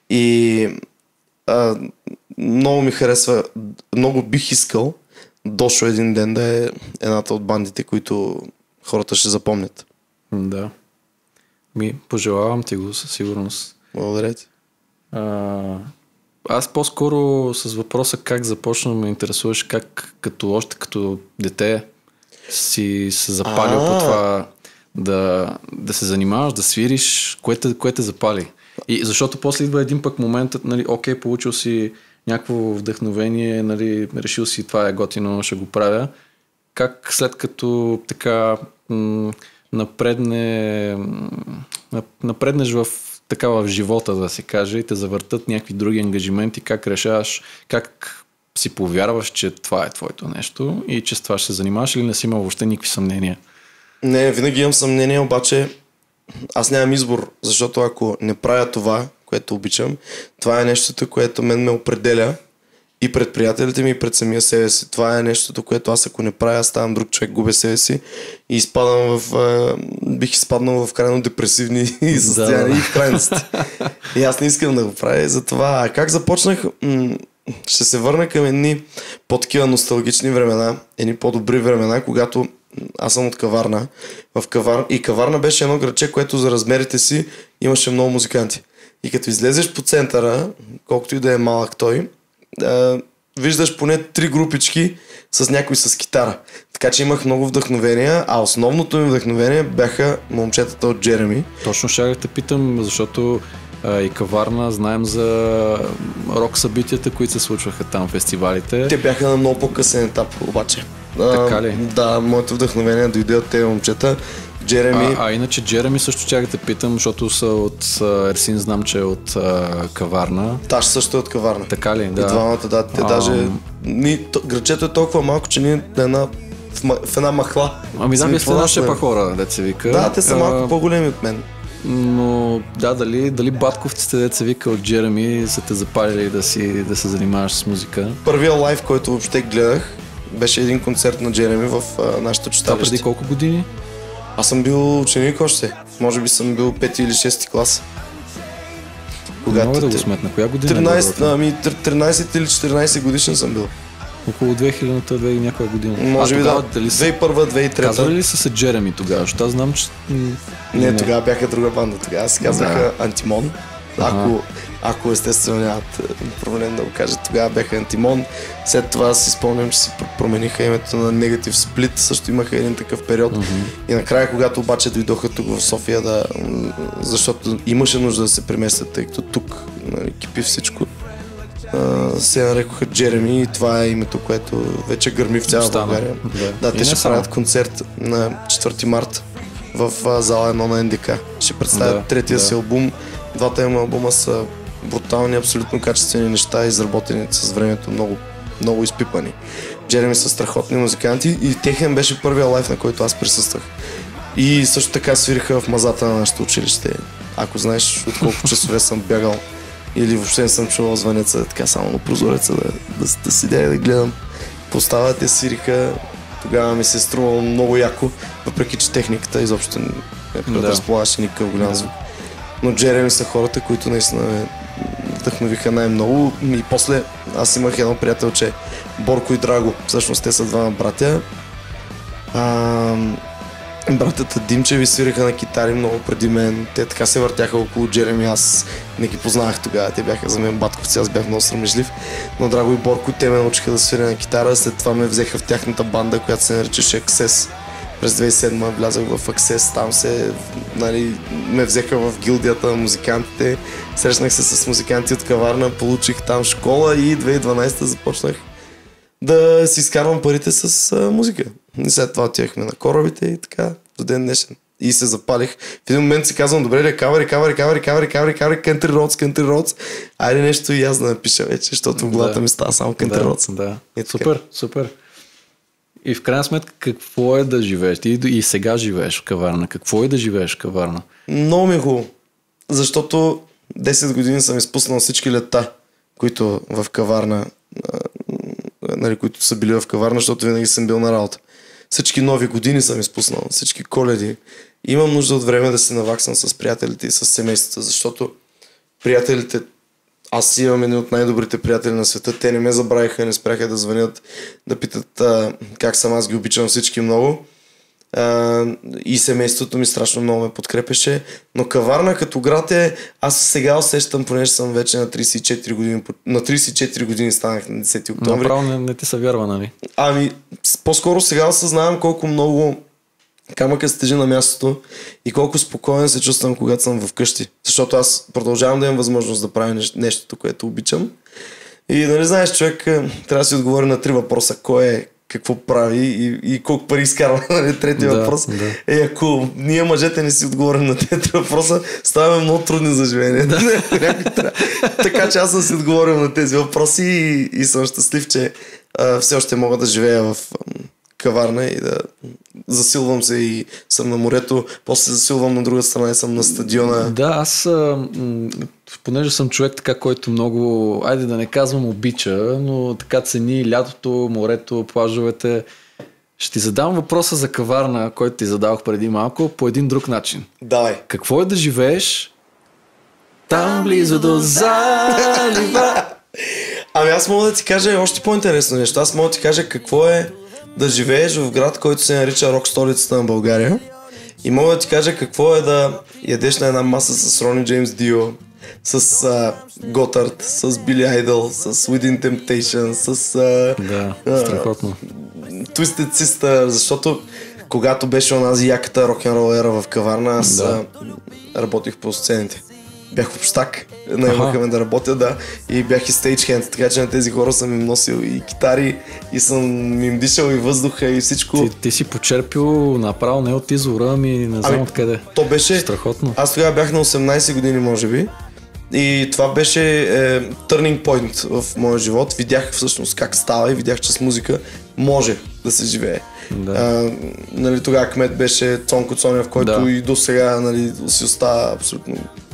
И а, много ми харесва, много бих искал Дошо един ден да е едната от бандите, които хората ще запомнят. Да. Ми, пожелавам ти го със сигурност. Благодаря ти. А, аз по-скоро с въпроса как започна ме интересуваш, как като още като дете си се запалил по това да, да се занимаваш, да свириш, кое те, кое те запали. И защото после идва един пък моментът, нали, окей, получил си някакво вдъхновение, нали, решил си това е готино, ще го правя. Как след като така м- напредне, м- напреднеш в така в живота, да се каже, и те завъртат някакви други ангажименти, как решаваш, как си повярваш, че това е твоето нещо и че с това ще се занимаваш, или не си имал въобще никакви съмнения? Не, винаги имам съмнение, обаче аз нямам избор, защото ако не правя това, което обичам, това е нещото, което мен ме определя и пред приятелите ми, и пред самия себе си. Това е нещото, което аз ако не правя, ставам друг човек, губя себе си и изпадам в... А, бих изпаднал в крайно депресивни състояния да, и в крайности. И аз не искам да го правя и затова. А как започнах? М- ще се върна към едни по-такива носталгични времена, едни по-добри времена, когато аз съм от Каварна. В Кавар... И Каварна беше едно градче, което за размерите си имаше много музиканти. И като излезеш по центъра, колкото и да е малък той, Uh, виждаш поне три групички с някой с китара. Така че имах много вдъхновения, а основното ми вдъхновение бяха момчетата от Джереми. Точно ще те питам, защото а, и Каварна знаем за рок събитията, които се случваха там, фестивалите. Те бяха на много по-късен етап, обаче. Така ли? Uh, да, моето вдъхновение дойде от тези момчета. Джереми. А, а иначе Джереми също ще те питам, защото са от Ерсин, знам, че е от а, Каварна. Таш също е от Каварна. Така ли? Да. И двамата, да. Те а... даже... Ни, то, грачето е толкова малко, че ние една, в, в една махла. Ами да, мисля на шепа хора, да се вика. Да, те са малко а... по-големи от мен. Но да, дали, дали батковците, да се вика от Джереми, са те запалили да, си, да се занимаваш с музика? Първия лайв, който въобще гледах, беше един концерт на Джереми в а, нашото читалище. Това преди колко години? Аз съм бил ученик още. Може би съм бил пети или шести клас. Когато мога да го сметна. Коя година? тринайсет, ами, тринайсет или четиринайсет годишен съм бил. Около две хилядната, две и някоя година. Може би да. две хиляди и първа, две хиляди и трета. Казвали ли са се Джереми тогава? Защото аз знам, че... Не, не, тогава бяха друга банда. Тогава се казаха да. Антимон. Ако, ако естествено нямат проблем да го кажат, тогава бяха Антимон. След това си спомням, че си промениха името на Negative Split, също имаха един такъв период. Mm-hmm. И накрая, когато обаче дойдоха тук в София, да, защото имаше нужда да се преместят, тъй като тук, нали, кипи всичко, се нарекоха Джереми и това е името, което вече гърми в цяла България. Да, да те ще само правят концерт на четвърти март в зала едно на Ен Де Ка. Ще представят да, третия да. си албум. Двата им албума са брутални, абсолютно качествени неща, изработени с времето, много, много изпипани. Джереми са страхотни музиканти и техен беше първия лайф, на който аз присъствах. И също така свириха в мазата на нашето училище. Ако знаеш от колко часове съм бягал или въобще не съм чувал звънеца, така само на прозореца да, да, да седя и да гледам. Поставят, те свириха, тогава ми се е струвало много яко, въпреки че техниката изобщо не предразполагаше никакъв голям звук. Но Джереми са хората, които наистина ме вдъхновиха най-много. И после аз имах едно приятелче, Борко и Драго. Всъщност те са двама братя. А, братята Димчеви свириха на китари много преди мен. Те така се въртяха около Джереми. Аз не ги познавах тогава. Те бяха за мен батковци, аз бях много срамежлив. Но Драго и Борко, те ме научиха да свиря на китара. След това ме взеха в тяхната банда, която се наричаше Access. През две хиляди и седма влязах в Access, там се, нали, ме взеха в гилдията на музикантите, срещнах се с музиканти от Каварна, получих там школа и две хиляди и дванайсета започнах да си изкарвам парите с а, музика. И след това отивахме на корабите и така, до ден днешен. И се запалих. В един момент си казвам, добре ли, кавари, кавари, кавари, кавари, кавари, кавари, Country Roads, Country Roads. Айде нещо и аз да напиша вече, защото в главата ми става само Country Roads. Да, да. Супер, супер. И в крайна сметка, какво е да живееш? Ти и сега живееш в каварна. Какво е да живееш в каварна? Много ми е хубаво. Защото десет години съм изпуснал всички лета, които в каварна, а, нали, които са били в каварна, защото винаги съм бил на работа. Всички нови години съм изпуснал, всички коледи. Имам нужда от време да се наваксам с приятелите и с семействата, защото приятелите, аз имам едни от най-добрите приятели на света, те не ме забравиха, не спряха да звънят, да питат а, как съм, аз ги обичам всички много. А, и семейството ми страшно много ме подкрепеше, но каварна като град е, аз сега усещам, понеже съм вече на трийсет и четири години, на трийсет и четири години станах на десети октомври. Направо не, не ти се вярва, нали? Ами, по-скоро сега осъзнавам колко много камъка се тежи на мястото и колко спокоен се чувствам, когато съм вкъщи. Защото аз продължавам да имам възможност да правя нещо, нещото, което обичам. И нали знаеш, човек трябва да си отговори на три въпроса. Кой е, какво прави и, и колко пари изкарва. Третия да, въпрос да. е, ако ние мъжете не си отговорим на тези три въпроса, ставаме много трудни за живеене. Да. Така че аз съм си отговорил на тези въпроси и, и съм щастлив, че а, все още мога да живея в а, каварна и да засилвам се и съм на морето, после се засилвам на друга страна и съм на стадиона. Да, аз а, м- понеже съм човек така, който много, айде да не казвам обича, но така цени лятото, морето, плажовете. Ще ти задам въпроса за каварна, който ти задавах преди малко, по един друг начин. Давай. Какво е да живееш там близо до залива? Ами аз мога да ти кажа още по-интересно нещо. Аз мога да ти кажа какво е да живееш в град, който се нарича рок столицата на България. И мога да ти кажа какво е да ядеш на една маса с Рони Джеймс Дио, с Готард, с Били Айдъл, с Within Temptation, с да, а, страхотно. Twisted Sister, защото когато беше онази яката рок-н-рол ера в каварна, аз да. а, работих по сцените. Бях общак, наемаха ме да работя, да, и бях и стейджхенд, така че на тези хора съм им носил и китари, и съм им дишал и въздуха и всичко. Ти, ти си почерпил направо не от извора, ами не знам ами, откъде. То беше страхотно. Аз тогава бях на осемнайсет години, може би, и това беше е, turning point в моя живот. Видях всъщност как става и видях, че с музика може да се живее. Да. А, нали, тогава кмет беше Цонко Цонев, който да. И до сега нали, си остава абсолютно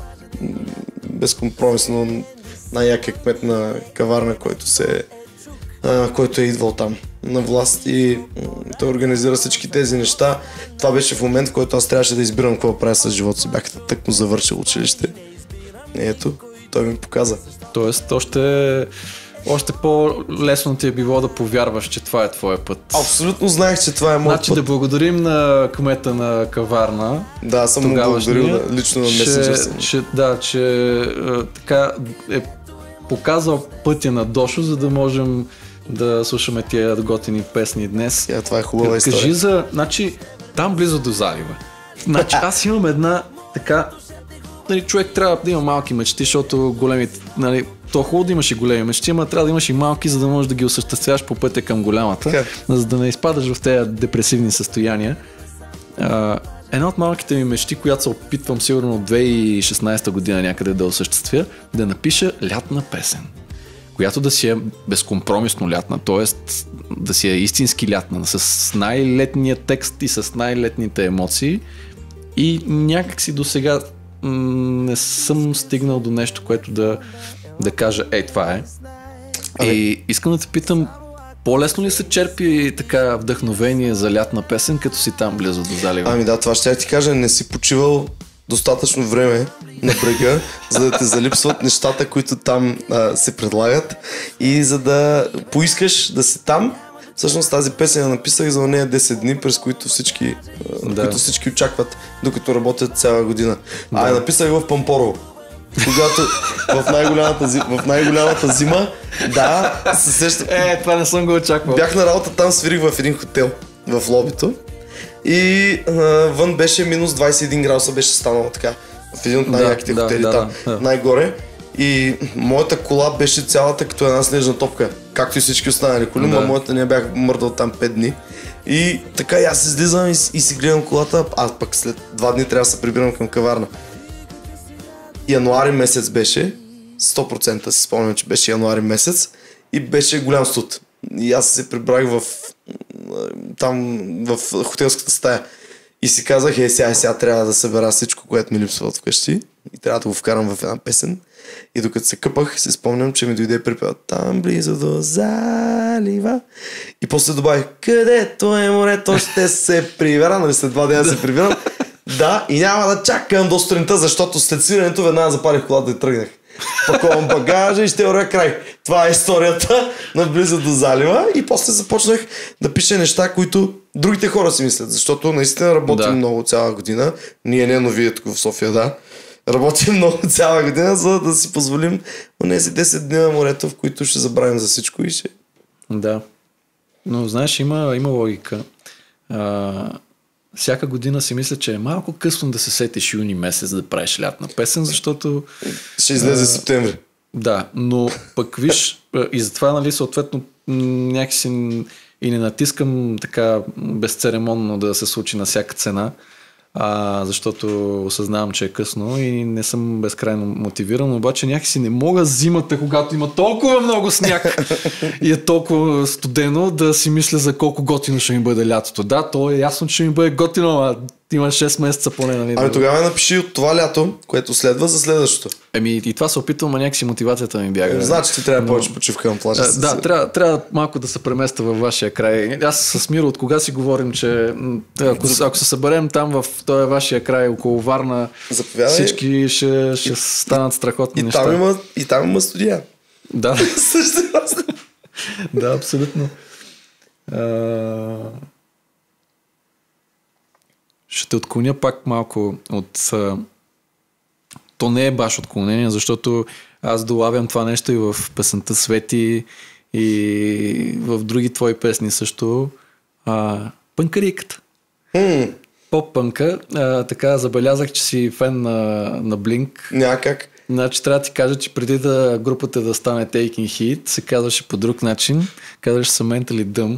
безкомпромисно най-якият кмет на каварна, който, се, а, който е идвал там на власт и м- той организира всички тези неща. Това беше в момент, в който аз трябваше да избирам какво правя с живота си. Бях тъкмо завършил училище. Ето, той ми показа. Тоест, още, още по-лесно ти е било да повярваш, че това е твоя път. Абсолютно знаех, че това е моят значи, път. Да благодарим на кмета на каварна. Да, съм му благодарил да, лично на месенджер съм. Че, да, че е, така е показал пътя на Дошо, за да можем да слушаме тия готини песни днес. Я, това е хубава история. Кажи за, значи, там близо до залива. Значи, аз имам една така, нали, човек трябва да има малки мечти, защото големите, нали, то хубаво да имаш и големи мечти, ама трябва да имаш и малки, за да можеш да ги осъществяваш по пътя към голямата, okay. за да не изпадаш в тези депресивни състояния. А, една от малките ми мечти, която се опитвам сигурно от две хиляди и шестнайсета година някъде да осъществя, да напиша лятна песен, която да си е безкомпромисно лятна, т.е. да си е истински лятна, с най-летния текст и с най-летните емоции. И някак си до сега м- не съм стигнал до нещо, което да, да кажа, ей, това е. Ами... И искам да те питам, по-лесно ли се черпи така вдъхновение за лятна песен, като си там близо до залива? Ами да, това ще ти кажа, не си почивал достатъчно време на брега, за да те залипсват нещата, които там а, се предлагат и за да поискаш да си там. Всъщност тази песен я написах за нея десет дни, през които всички, да. които всички очакват, докато работят цяла година. Да. А я написах в Пампорово. Когато в най-голямата, в най-голямата зима, да, се сещам. Е, това не съм го очаквал. Бях на работа там, свирих в един хотел в лобито и а, вън беше минус двайсет и един градуса, беше станало така. В един от най-яките да, хотели да, там, да, да. най-горе. И моята кола беше цялата като една снежна топка, както и всички останали коли, но да. моята не бях мърдал там пет дни. И така и аз излизам и, и си гледам колата, а пък след два дни трябва да се прибирам към каварна. Януари месец беше, сто процента си спомням, че беше януари месец и беше голям студ. И аз се прибрах в там в хотелската стая. И си казах, е, сега, сега трябва да събера всичко, което ми липсва от вкъщи и трябва да го вкарам в една песен. И докато се къпах, се спомням, че ми дойде припева там близо до залива. И после добавих, където е морето, ще се прибера, нали след два дена се прибирам. Да, и няма да чакам до сутринта, защото след свирането веднага запалих колата и тръгнах. Паковам багажа и ще вървя край. Това е историята наблизо до залива. И после започнах да пиша неща, които другите хора си мислят. Защото наистина работим да. много цяла година. Ние не, но вие тук в София, да. Работим много цяла година, за да си позволим онези десет дни на морето, в които ще забравим за всичко и ще... Да. Но знаеш, има, има логика. А, всяка година си мисля, че е малко късно да се сетиш юни месец да правиш лятна песен, защото... Ще излезе а, септември. Да, но пък виж, и затова, нали, съответно, някакси и не натискам така безцеремонно да се случи на всяка цена, а, защото осъзнавам, че е късно и не съм безкрайно мотивиран, обаче някакси не мога зимата, когато има толкова много сняг и е толкова студено, да си мисля за колко готино ще ми бъде лятото. Да, то е ясно, че ще ми бъде готино, а има шест месеца поне. Нали, ами тогава напиши от това лято, което следва за следващото. Еми и това се опитвам, а някакси мотивацията ми бяга. Значи ти трябва но... повече почивка на плажа. А, да, трябва, трябва малко да се преместа във вашия край. Аз с Миро от кога си говорим, че ако, ако се съберем там в този вашия край около Варна, заповядай. Всички ще, ще станат страхотни и неща. Там има, и там има студия. Да. Да, абсолютно. А... Ще те отклоня пак малко от... То не е баш отклонение, защото аз долавям това нещо и в песента Свети и в други твои песни също. А, пънкариката. Mm. Поп-пънка. А, така забелязах, че си фен на, на Blink. Някак. Значи трябва да ти кажа, че преди да групата да стане Taking Heat, се казваше по друг начин. Казваше се Mentally Dumb.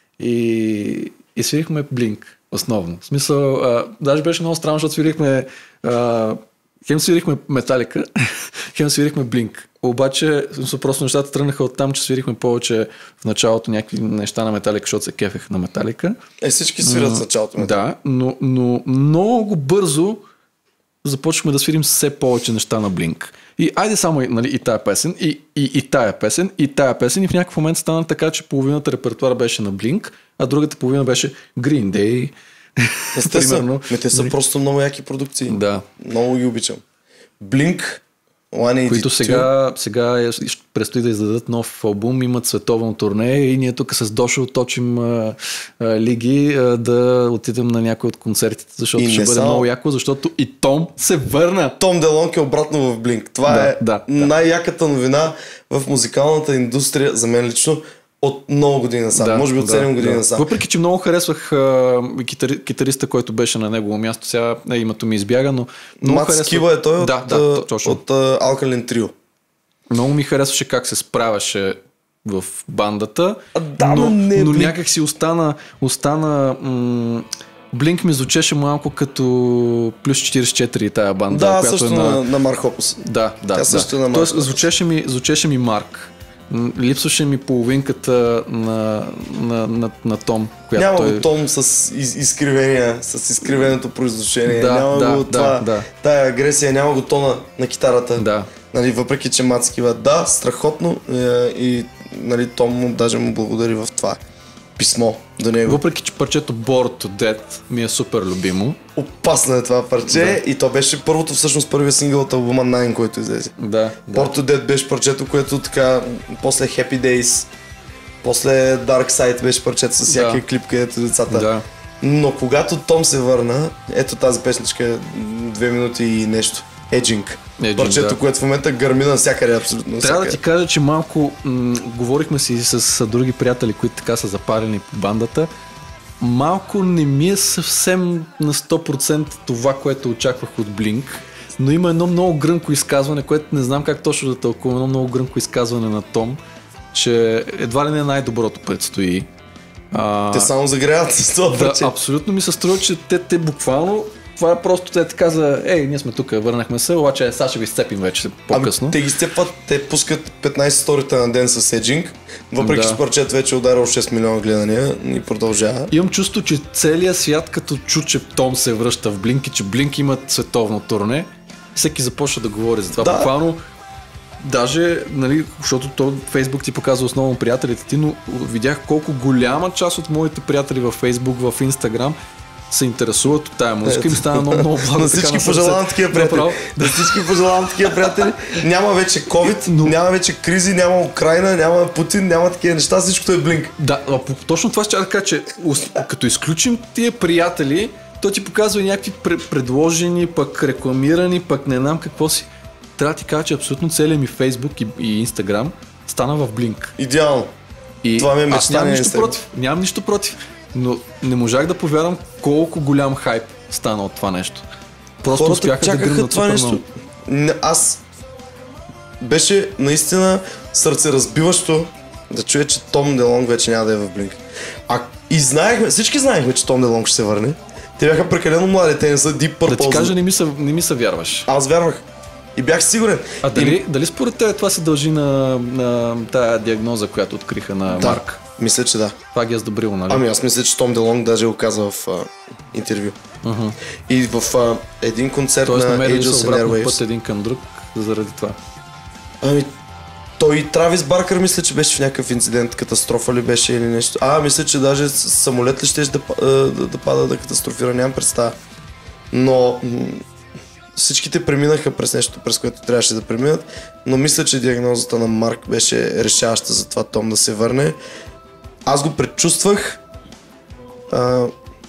И, и свирихме Blink. Основно. В смисъл, а, даже беше много странно, защото свирихме а, хем свирихме Металика, хем свирихме Blink. Обаче, смисъл, просто нещата тръгнаха от там, че свирихме повече в началото някакви неща на Металика, защото се кефех на Металика. Е, всички свират в началото. Да, но, но много бързо започнахме да свирим все повече неща на Blink. И айде само нали, и тая песен, и, и, и тая песен, и тая песен, и в някакъв момент стана така, че половината репертуар беше на Blink, а другата половина беше Green Day. Естествено. Те са просто много яки продукции. Да. Много ги обичам. Blink, които сега, сега е, предстои да издадат нов албум, имат световно турне и ние тук с Дошо точим а, а, лиги а, да отидем на някой от концертите, защото и ще бъде само... много яко, защото и Том се върна. Том Делонг е обратно в Blink. Това да, е да, най-яката новина в музикалната индустрия, за мен лично, от много години насам. Да, може би от седем да, години да. насам. Въпреки, че много харесвах а, китари, китариста, който беше на негово място, сега е, името ми избяга, но много Мат харесвах... Скива е той от, да, да, точно. от uh, Alkaline Trio. Много ми харесваше как се справяше в бандата, а, да, но, не, но Blink... някак си остана, остана м- Blink ми звучеше малко като плюс четирийсет и четири тая банда. Да, която също е на, на, на Марк Хопус. Да, да. Тя да. също е на Марк. Тоест, звучеше ми, звучеше ми Марк. Липсваше ми половинката на, на, на, на Том. Която няма той... го Том с из, изкривения, с изкривеното произношение. Да, няма да, го да, това, да. тая агресия, няма го тона на китарата. Да. Нали, въпреки, че Мат Скива, да, страхотно е, и нали, Том му даже му благодари в това писмо до него. Въпреки, че парчето Bored to Death ми е супер любимо. Опасно е това парче да. И то беше първото, всъщност първия сингъл от албума Nine, който излезе. Да, да. Bored to Death беше парчето, което така, после Happy Days, после Dark Side беше парчето с всякакъв да. клип, където децата. Да. Но когато Том се върна, ето тази песничка, две минути и нещо. Edging. Edging парчето, да. Което в момента гърми навсякъде абсолютно. Трябва да ти кажа, че малко м- говорихме си с, с други приятели, които така са запарени по бандата. Малко не ми е съвсем на сто процента това, което очаквах от Blink, но има едно много гръмко изказване, което не знам как точно да тълкувам, едно много гръмко изказване на Том, че едва ли не най-доброто предстои. А, те само загряват с това да, абсолютно ми се струва, че те, те буквално това е просто те така за, ей, ние сме тук, върнахме се, обаче сега ще ви сцепим вече по-късно. Ами, те ги сцепват, те пускат петнайсет сторита на ден с еджинг, въпреки Да. че парчето вече е ударил шест милиона гледания и продължава. Имам чувство, че целият свят като чу, че Том се връща в Блинк и че Блинк имат световно турне, всеки започва да говори за това. Да. Буквално, даже, нали, защото то Фейсбук ти показва основно приятелите ти, но видях колко голяма част от моите приятели във Фейсбук, в Инстаграм се интересуват от тая музика и ми стана много, много благо. На всички пожелавам такива приятели. На всички пожелавам такива приятели. Няма вече COVID, Но- няма вече кризи, няма Украина, няма Путин, няма такива неща, всичкото е Блинк. Да, а по- точно това ще кажа, че ус- като изключим тия приятели, той ти показва и някакви пр- предложени, пък рекламирани, пък не знам какво си. Трябва да ти кажа, че абсолютно целият ми Фейсбук и, и Инстаграм стана в Блинк. Идеално. И Това ми е аз мечта нямам на нищо Инстаграм. против, нямам нищо против, но не можах да повярвам колко голям хайп стана от това нещо. Просто Хората успяха да чакаха гръмнат това супер нещо. много. Не, аз беше наистина сърцеразбиващо да чуя, че Том Делонг вече няма да е в Блинк. А и знаехме, всички знаехме, че Том Делонг ще се върне. Те бяха прекалено млади, те не са Deep Purple. Да ти кажа, не ми се, не ми се вярваш. Аз вярвах. И бях сигурен. А И- дали, дали според теб това се дължи на, на тая диагноза, която откриха на Да, Марк? мисля, че да. Това ги е сдобрило, нали? Ами аз мисля, че Том Делонг даже го каза в а, интервю. Uh-huh. И в а, един концерт Тоест на намерили Angels са and обратно Airwaves. път един към друг заради това. Ами, той и Травис Баркър мисля, че беше в някакъв инцидент, катастрофа ли беше или нещо. А, мисля, че даже с- самолет ли щеше да, па- а, да, да пада, да катастрофира, нямам представа. Но м- всичките преминаха през нещо, през което трябваше да преминат, но мисля, че диагнозата на Марк беше решаваща за това Том да се върне. Аз го предчувствах. А,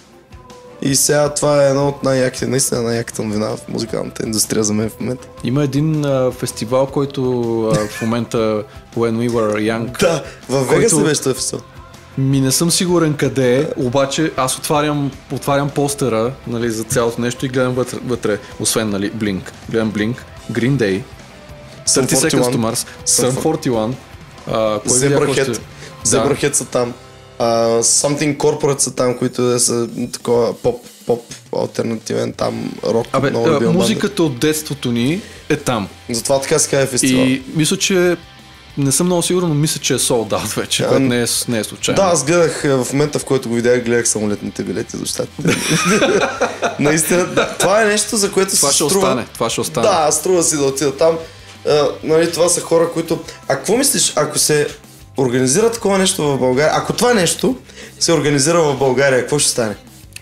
и сега това е едно от най-яките, наистина най-яката новина в музикалната индустрия за мен в момента. Има един а, фестивал, който а, в момента When We Were Young. Да, във Вегас Който- ли беше този фестивал? Ми не съм сигурен къде е, обаче аз отварям, отварям постера, нали, за цялото нещо и гледам вътре, вътре освен, нали, Blink. Гледам Blink, Green Day, Sum трийсет Seconds to Mars, Sum Sum сорок едно, а, кой видях Zebrahead. още? Zebrahead са там. Uh, Something Corporate са там, които е са такова поп, поп, алтернативен там, рок, Абе, много а, любима банда. музиката от детството ни е там. Затова така се казва фестивал. И мисля, че не съм много сигурен, но мисля, че е sold out вече, А, което не е, не е случайно. Да, аз гледах е, в момента, в който го видях, гледах самолетните билети за щатите. Наистина, да, това е нещо, за което това се ще струва. остане, това ще остане. Да, струва си да отида там. А, нали, това са хора, които... А какво мислиш, ако се организира такова нещо в България, ако това нещо се организира в България, какво ще стане?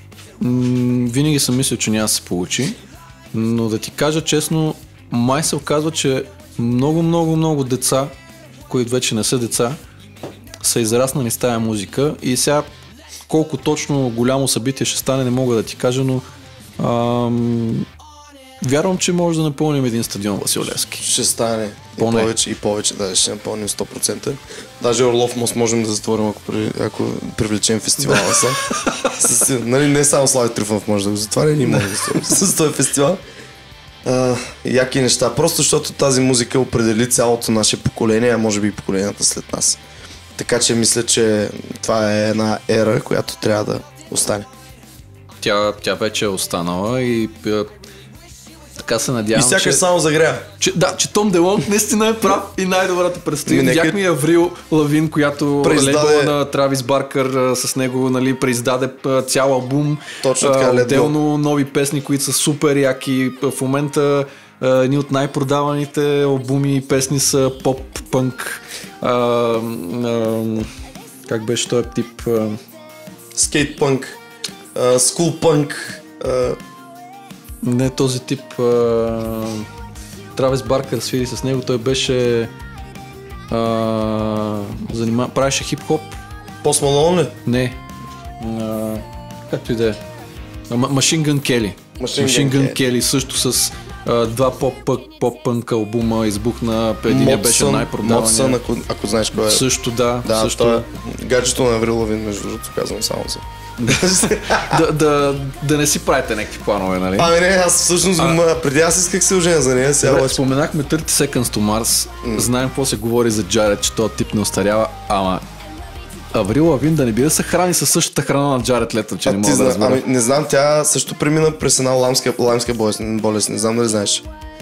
М, винаги съм мислил, че няма да се получи, но да ти кажа честно, май се оказва, че много, много, много деца, които вече не са деца, са израснали с тая музика и сега колко точно голямо събитие ще стане, не мога да ти кажа, но ам, вярвам, че може да напълним един стадион Васил Левски. Ще стане и Поне. повече, и повече, да, ще напълним сто процента. Даже Орлов мост можем да затворим, ако, при, ако привлечем фестивала са. С, нали, не само Слави Трифонов може да го затваря, ние можем да затворим с този фестивал. А, яки неща, просто защото тази музика определи цялото наше поколение, а може би и поколенията след нас. Така че мисля, че това е една ера, която трябва да остане. Тя, тя вече е останала и е, така се надявам, И сякаш че... само загря. Че, да, че Том Делонг наистина е прав и най-добрата предстои. Ми, нека- Видяхме и Аврил Лавин, която Преиздаде- лейбъла на Травис Баркър а, с него, нали, преиздаде а, цял албум. Точно така, а, Let Go. отделно нови песни, които са супер яки. В момента а, едни от най-продаваните албуми и песни са поп-пънк. А, а, как беше този тип? А, Скейтпънк, скулпънк, не този тип. А, Травис Баркър свири с него. Той беше а, занима... правеше хип-хоп. Post Malone ли? Не. А, както и да е. Machine Gun Kelly. Machine Machine Gun Gun Kelly. Kelly също с а, два поп-пънк албума избухна. Единия беше най-продавания. Модсън, ако, ако знаеш кой е. Също да. Да, също. той е гаджето на Аврил Лавин, между другото, казвам само за. да, да, да не си правите някакви планове, нали? Ами не, аз всъщност а... преди аз исках се оженя за нея, сега Добре, обаче. споменахме трийсет Seconds to Mars. Mm. Знаем какво се говори за Джаред, че този тип не остарява, ама Аврил Лавин да не би да се храни със същата храна на Джаред Лето, че а не мога да разбера. Ами, не знам, тя също премина през една ламска, ламска болест, болест, не знам дали знаеш.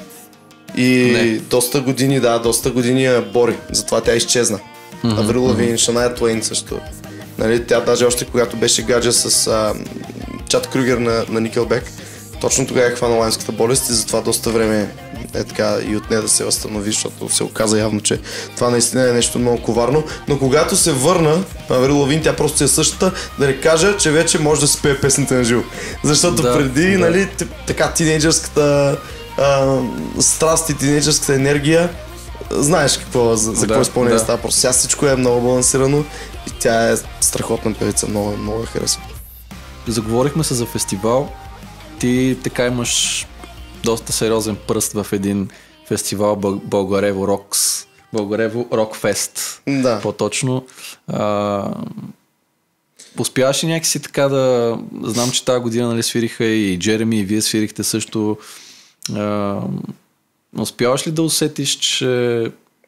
И не. доста години, да, доста години я бори, затова тя изчезна. Mm-hmm, Аврил Лавин, mm-hmm. Шания Твейн също. Нали, тя даже още когато беше гаджа с а, Чад Крюгер на, на Nickelback, точно тогава е хвана лаймската болест и затова доста време е така и от нея да се възстанови, защото се оказа явно, че това наистина е нещо много коварно. Но когато се върна, Аврил Лавин, тя просто е същата, да не кажа, че вече може да си пее песните на живо. Защото да, преди, да. нали, така тинейджърската а, страст и тинейджърската енергия, знаеш какво, за, за да, какво изпълнение да. става. Просто сега всичко е много балансирано и тя е страхотна певица, много, много я харесва. Заговорихме се за фестивал. Ти така имаш доста сериозен пръст в един фестивал Българево Рокс, Българево Рокфест. Да. По-точно. А, успяваш ли някакси така да... Знам, че тази година нали, свириха и Джереми, и вие свирихте също. А, успяваш ли да усетиш, че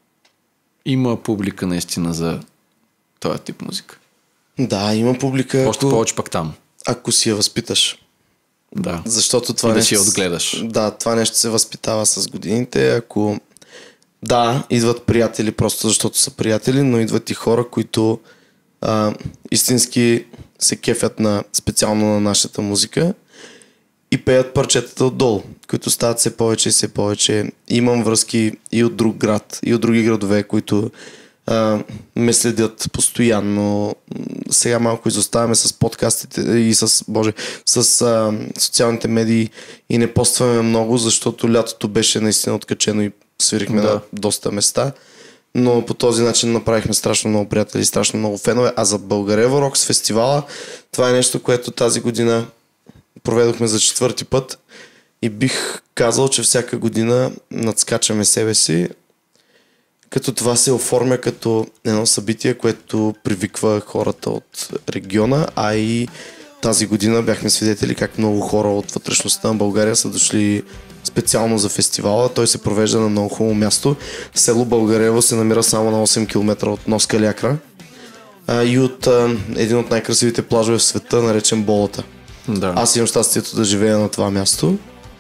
има публика наистина за този тип музика? Да, има публика. Още ако... повече пък там. Ако си я възпиташ. Да. Защото това и да нещо, си я отгледаш. Да, това нещо се възпитава с годините. Ако да, идват приятели просто защото са приятели, но идват и хора, които а, истински се кефят на, специално на нашата музика и пеят парчетата отдолу, които стават все повече и все повече. Имам връзки и от друг град, и от други градове, които Uh, ме следят постоянно. Сега малко изоставяме с подкастите и с, боже, с uh, социалните медии и не постваме много, защото лятото беше наистина откачено и свирихме да. на доста места. Но по този начин направихме страшно много приятели, страшно много фенове. А за Българево Рокс фестивала, това е нещо, което тази година проведохме за четвърти път и бих казал, че всяка година надскачаме себе си, като това се оформя като едно събитие, което привиква хората от региона, а и тази година бяхме свидетели как много хора от вътрешността на България са дошли специално за фестивала. Той се провежда на много хубаво място. Село Българево се намира само на осем километра от нос Калиакра и от а, един от най-красивите плажове в света, наречен Болата. Да. Аз имам щастието да живея на това място.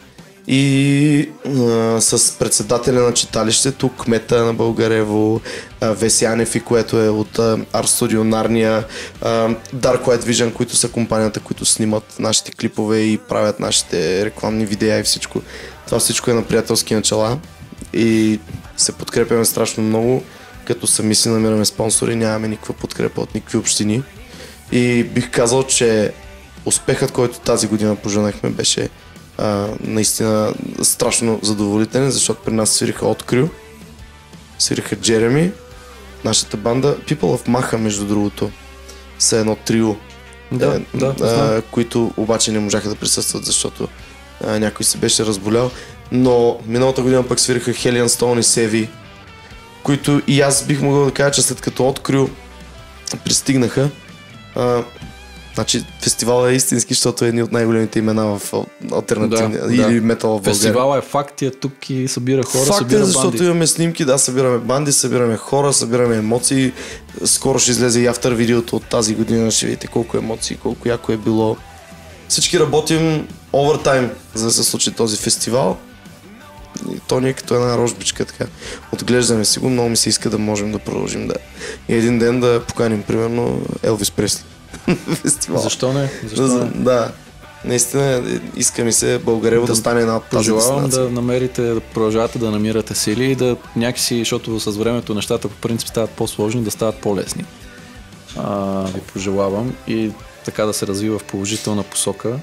И а, с председателя на читалището, кмета на Българево, Весянев, и което е от Art Studio Нарния, Dark White Vision, които са компанията, които снимат нашите клипове и правят нашите рекламни видеа и всичко. Това всичко е на приятелски начала и се подкрепяме страшно много, като сами си намираме спонсори, нямаме никаква подкрепа от никакви общини. И бих казал, че успехът, който тази година пожелахме, беше Uh, наистина страшно задоволителен, защото при нас свириха Открю, свириха Джереми, нашата банда People of Maha, между другото, са едно трио, да, е, да, uh, които обаче не можаха да присъстват, защото uh, някой се беше разболял, но миналата година пък свириха Hellion Stone и Севи, които и аз бих могъл да кажа, че след като Открю пристигнаха, uh, значи фестивалът е истински, защото е едни от най-големите имена в алтернативния да, или да. метал в България. Фестивалът е факт, е тук и събира хора, факт събира е, защото банди. Имаме снимки, да, събираме банди, събираме хора, събираме емоции. Скоро ще излезе и автор видеото от тази година, ще видите колко емоции, колко яко е било. Всички работим овертайм, за да се случи този фестивал. И то ни е като една рожбичка, така. Отглеждаме си го, много ми се иска да можем да продължим да. И един ден да поканим, примерно, Елвис Пресли. Фестивал. Защо не? Защо да, не? да, наистина иска ми се Българево да, да стане една от тази дестинация. Пожелавам да намерите, да продължавате да намирате сили и да някакси, защото с времето нещата по принцип стават по-сложни, да стават по-лесни. А, ви пожелавам и така да се развива в положителна посока.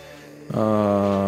А,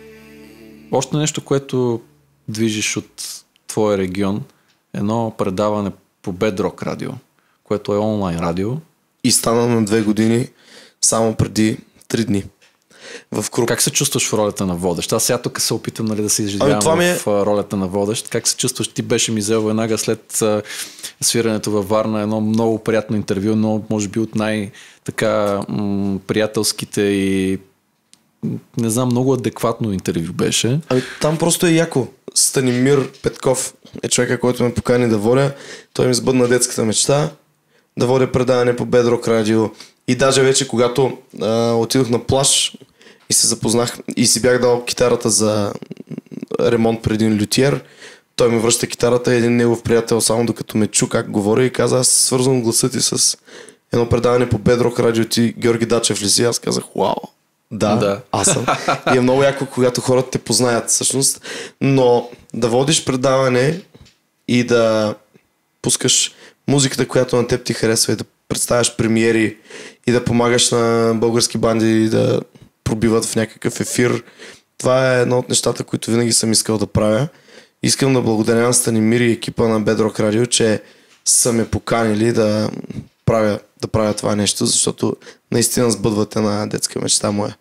още нещо, което движиш от твоя регион, едно предаване по Bedrock радио, което е онлайн радио. И стана на две години само преди три дни. В Круп. Как се чувстваш в ролята на водещ? Аз сега тук се опитам нали, да се изживявам ами, е... в ролята на водещ. Как се чувстваш? Ти беше ми взел веднага след а, свирането във Варна едно много приятно интервю, но може би от най-така м- приятелските и не знам, много адекватно интервю беше. Ами там просто е яко. Станимир Петков е човека, който ме покани да водя. Той ми сбъдна детската мечта да водя предаване по Bedrock Radio и даже вече когато а, отидох на плаж и се запознах и си бях дал китарата за ремонт при един лютиер, той ми връща китарата и един негов приятел само докато ме чу как говоря и каза, аз свързвам гласа ти с едно предаване по Bedrock Radio, ти Георги Дачев ли си? Аз казах, вау, да, да. Аз съм. И е много яко, когато хората те познаят всъщност, но да водиш предаване и да пускаш музиката, която на теб ти харесва и да представяш премиери и да помагаш на български банди да пробиват в някакъв ефир, това е едно от нещата, които винаги съм искал да правя. Искам да благодаря на Станимир и екипа на Bedrock Radio, че са ме поканили да правя, да правя това нещо, защото наистина сбъдвате на детска мечта моя.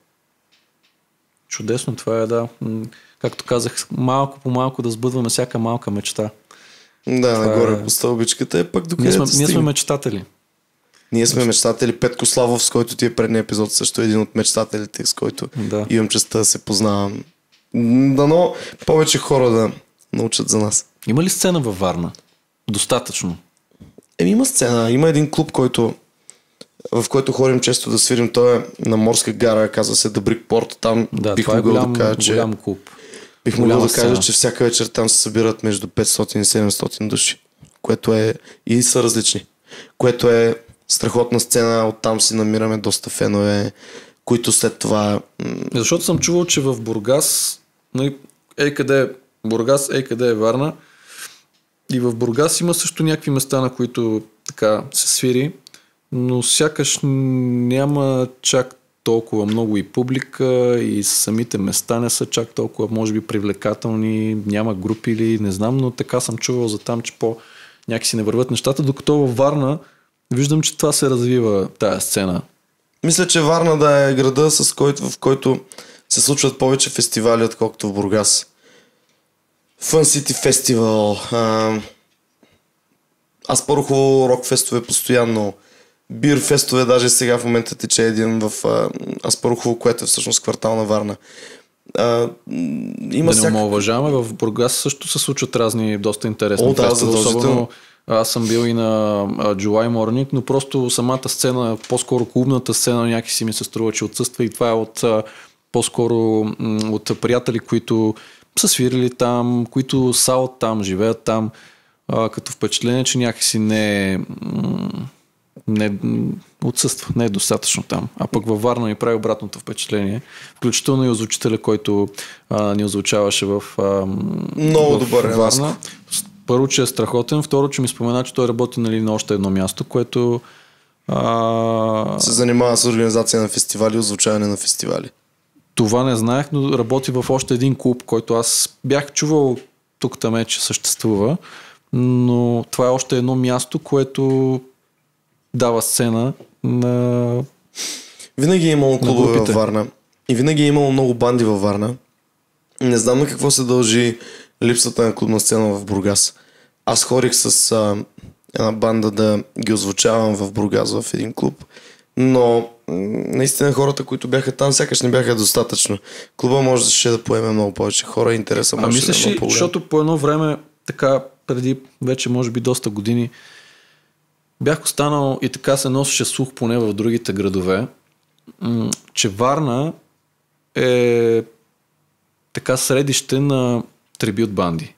Чудесно, това е, да. Както казах, малко по малко да сбъдваме всяка малка мечта. Да, това нагоре е... по стълбичката е пък докъде. Ние, ние сме мечтатели. Ние сме мечтатели. Петко Славов, с който ти е предния епизод, също е един от мечтателите, с който да. Имам честта да се познавам. Дано повече хора да научат за нас. Има ли сцена във Варна? Достатъчно. Еми има сцена. Има един клуб, който, в който ходим често да свирим. Той е на Морска гара, казва се The Brickport. Там да, бих могъл е голям, да кажа, че... голям клуб. Бих могъл да кажа, че всяка вечер там се събират между петстотин и седемстотин души. Което е... И са различни. Което е страхотна сцена. Оттам си намираме доста фенове, които след това... Защото съм чувал, че в Бургас, ей къде е Бургас, ей къде е Варна, и в Бургас има също някакви места, на които така се свири, но сякаш няма чак толкова много и публика, и самите места не са чак толкова, може би, привлекателни, няма групи или не знам, но така съм чувал за там, че по някакси не върват нещата, докато във Варна виждам, че това се развива, тая сцена. Мисля, че Варна да е града, с който, в който се случват повече фестивали, отколкото в Бургас. Fun City Festival, а, Аспарухово рок фестове постоянно, бир фестове, даже сега в момента тече един в а, Аспарухово, което е всъщност квартал на Варна. А, има да всяк... не уважаваме, в Бургас също се случват разни доста интересни О, да, фестове, особено аз съм бил и на July Morning, но просто самата сцена, по-скоро клубната сцена някакси си ми се струва, че отсъства и това е от по-скоро от приятели, които са свирили там, които са от там, живеят там, а, като впечатление, че някакси не, не отсъства, не е достатъчно там. А пък във Варна ми прави обратното впечатление. Включително и озвучителя, който а, ни озвучаваше в, а, много в добър Варна. Първо, че е страхотен, второ, че ми спомена, че той работи, нали, на още едно място, което а... се занимава с организация на фестивали и озвучаване на фестивали. Това не знаех, но работи в още един клуб, който аз бях чувал тук-там, че съществува, но това е още едно място, което дава сцена на... Винаги е имало клубове във Варна и винаги е имало много банди във Варна. Не знам на какво се дължи липсата на клубна сцена в Бургас. Аз ходих с а, една банда да ги озвучавам в Бургас в един клуб, но наистина хората, които бяха там, сякаш не бяха достатъчно. Клуба можеше да поеме много повече хора, интереса може да е много по-голям. Защото по едно време, така преди вече може би доста години, бях останал и така се носеше слух поне в другите градове, че Варна е така средище на трибют банди.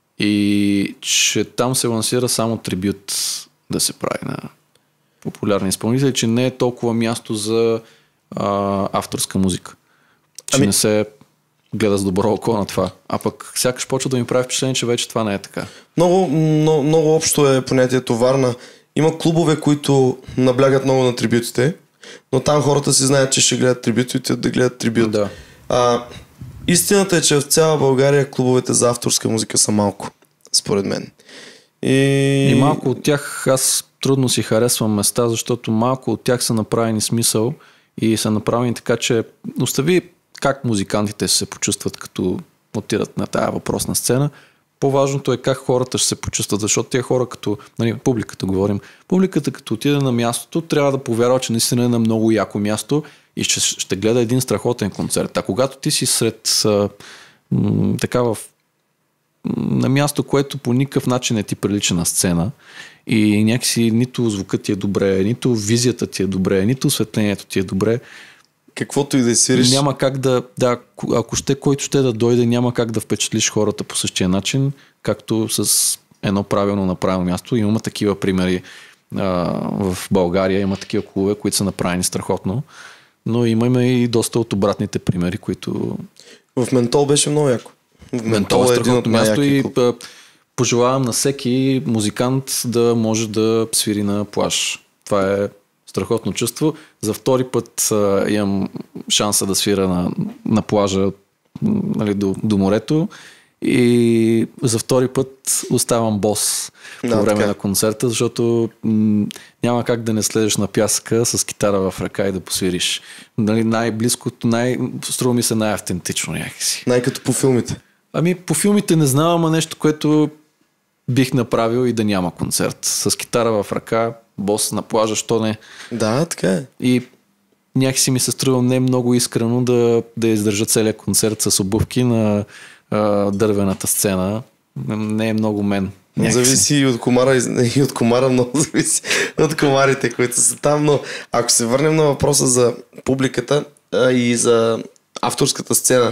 И че там се лансира само трибют да се прави на популярни изпълнители, че не е толкова място за а, авторска музика. Че ами... не се гледа с добро око на това. А пък сякаш почва да ми прави впечатление, че вече това не е така. Много, много, много общо е понятието Варна. Има клубове, които наблягат много на трибютите, но там хората си знаят, че ще гледат трибютите, да гледат трибют. Да. А, истината е, че в цяла България клубовете за авторска музика са малко, според мен. И, и малко от тях аз трудно си харесвам места, защото малко от тях са направени смисъл и са направени така, че остави как музикантите се почувстват, като отидат на тая въпросна сцена. По-важното е как хората ще се почувстват, защото тия хора, като, нали, публиката говорим, публиката като отиде на мястото, трябва да повярва, че наистина е на много яко място и ще, ще гледа един страхотен концерт. А когато ти си сред а, м, така в на място, което по никакъв начин не ти прилича на сцена и някакси нито звукът ти е добре, нито визията ти е добре, нито осветлението ти е добре. Каквото и да свириш. Няма как да, да, ако ще, който ще да дойде, няма как да впечатлиш хората по същия начин, както с едно правилно направено място. Имаме такива примери а, в България, има такива клубове, които са направени страхотно, но имаме и доста от обратните примери, които... В Ментол беше много яко. В Ментол е страхотно място и а, пожелавам на всеки музикант да може да свири на плаж. Това е страхотно чувство. За втори път а, имам шанса да свира на, на плажа, нали, до, до морето и за втори път оставам бос по да, време така. на концерта, защото м- няма как да не слезеш на пясъка с китара в ръка и да посвириш. Нали, най-близкото, най- струва ми се най-автентично някакси. Най-като по филмите. Ами по филмите не знам, ама нещо, което бих направил и да няма концерт. С китара в ръка, бос на плажа, що не. Да, така е. И някакси ми се струва не много искрено да, да издържа целият концерт с обувки на а, дървената сцена. Не е много мен. Някакси. Зависи и от комара, и от комара много зависи от комарите, които са там, но ако се върнем на въпроса за публиката а, и за авторската сцена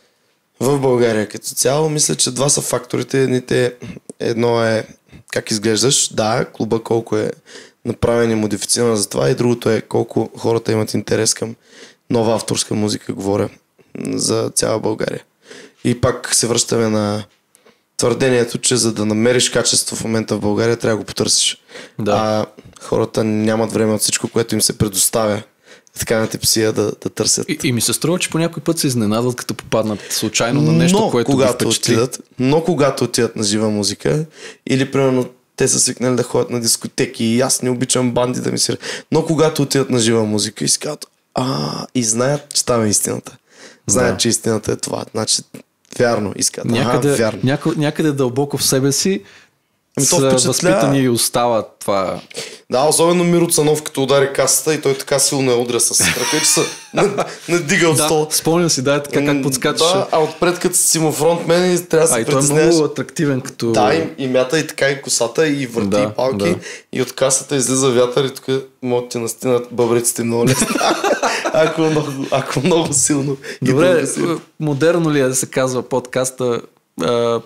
в България като цяло, мисля, че два са факторите. Едните, едно е как изглеждаш, да, клуба колко е направен и модифициран за това, и другото е колко хората имат интерес към нова авторска музика, говоря за цяла България. И пак се връщаме на твърдението, че за да намериш качество в момента в България, трябва да го потърсиш. Да. А хората нямат време от всичко, което им се предоставя. Така на типсия да, да търсят. И, и ми се струва, че по някой път се изненадват, като попаднат случайно на нещо, но, което когато ги впечатли. отидат, но когато отидат на жива музика, или примерно те са свикнали да ходят на дискотеки и аз не обичам банди да ми се... Но когато отидат на жива музика и си казват, а, и знаят, че там е истината. Знаят, да. че истината е това. Значи, вярно, искат. Някъде, ага, вярно. Няко, някъде дълбоко в себе си Ами са възпитани и остава това. Да, особено Миро Цанов, като удари касата и той така силно я удря с ръка, че се надига от стола. Да, спомням си, да, така как подскачаше. Да, а отпред като си му фронтмен и трябва да се притесняваш. А и той е много атрактивен като... Да, и, и мята и така и косата и върти да, и палки да. И от касата излиза вятър и тук могат ти настинат бъбреците много лесно. ако, много, ако много силно. Добре, модерно ли е да се казва подкаста? А,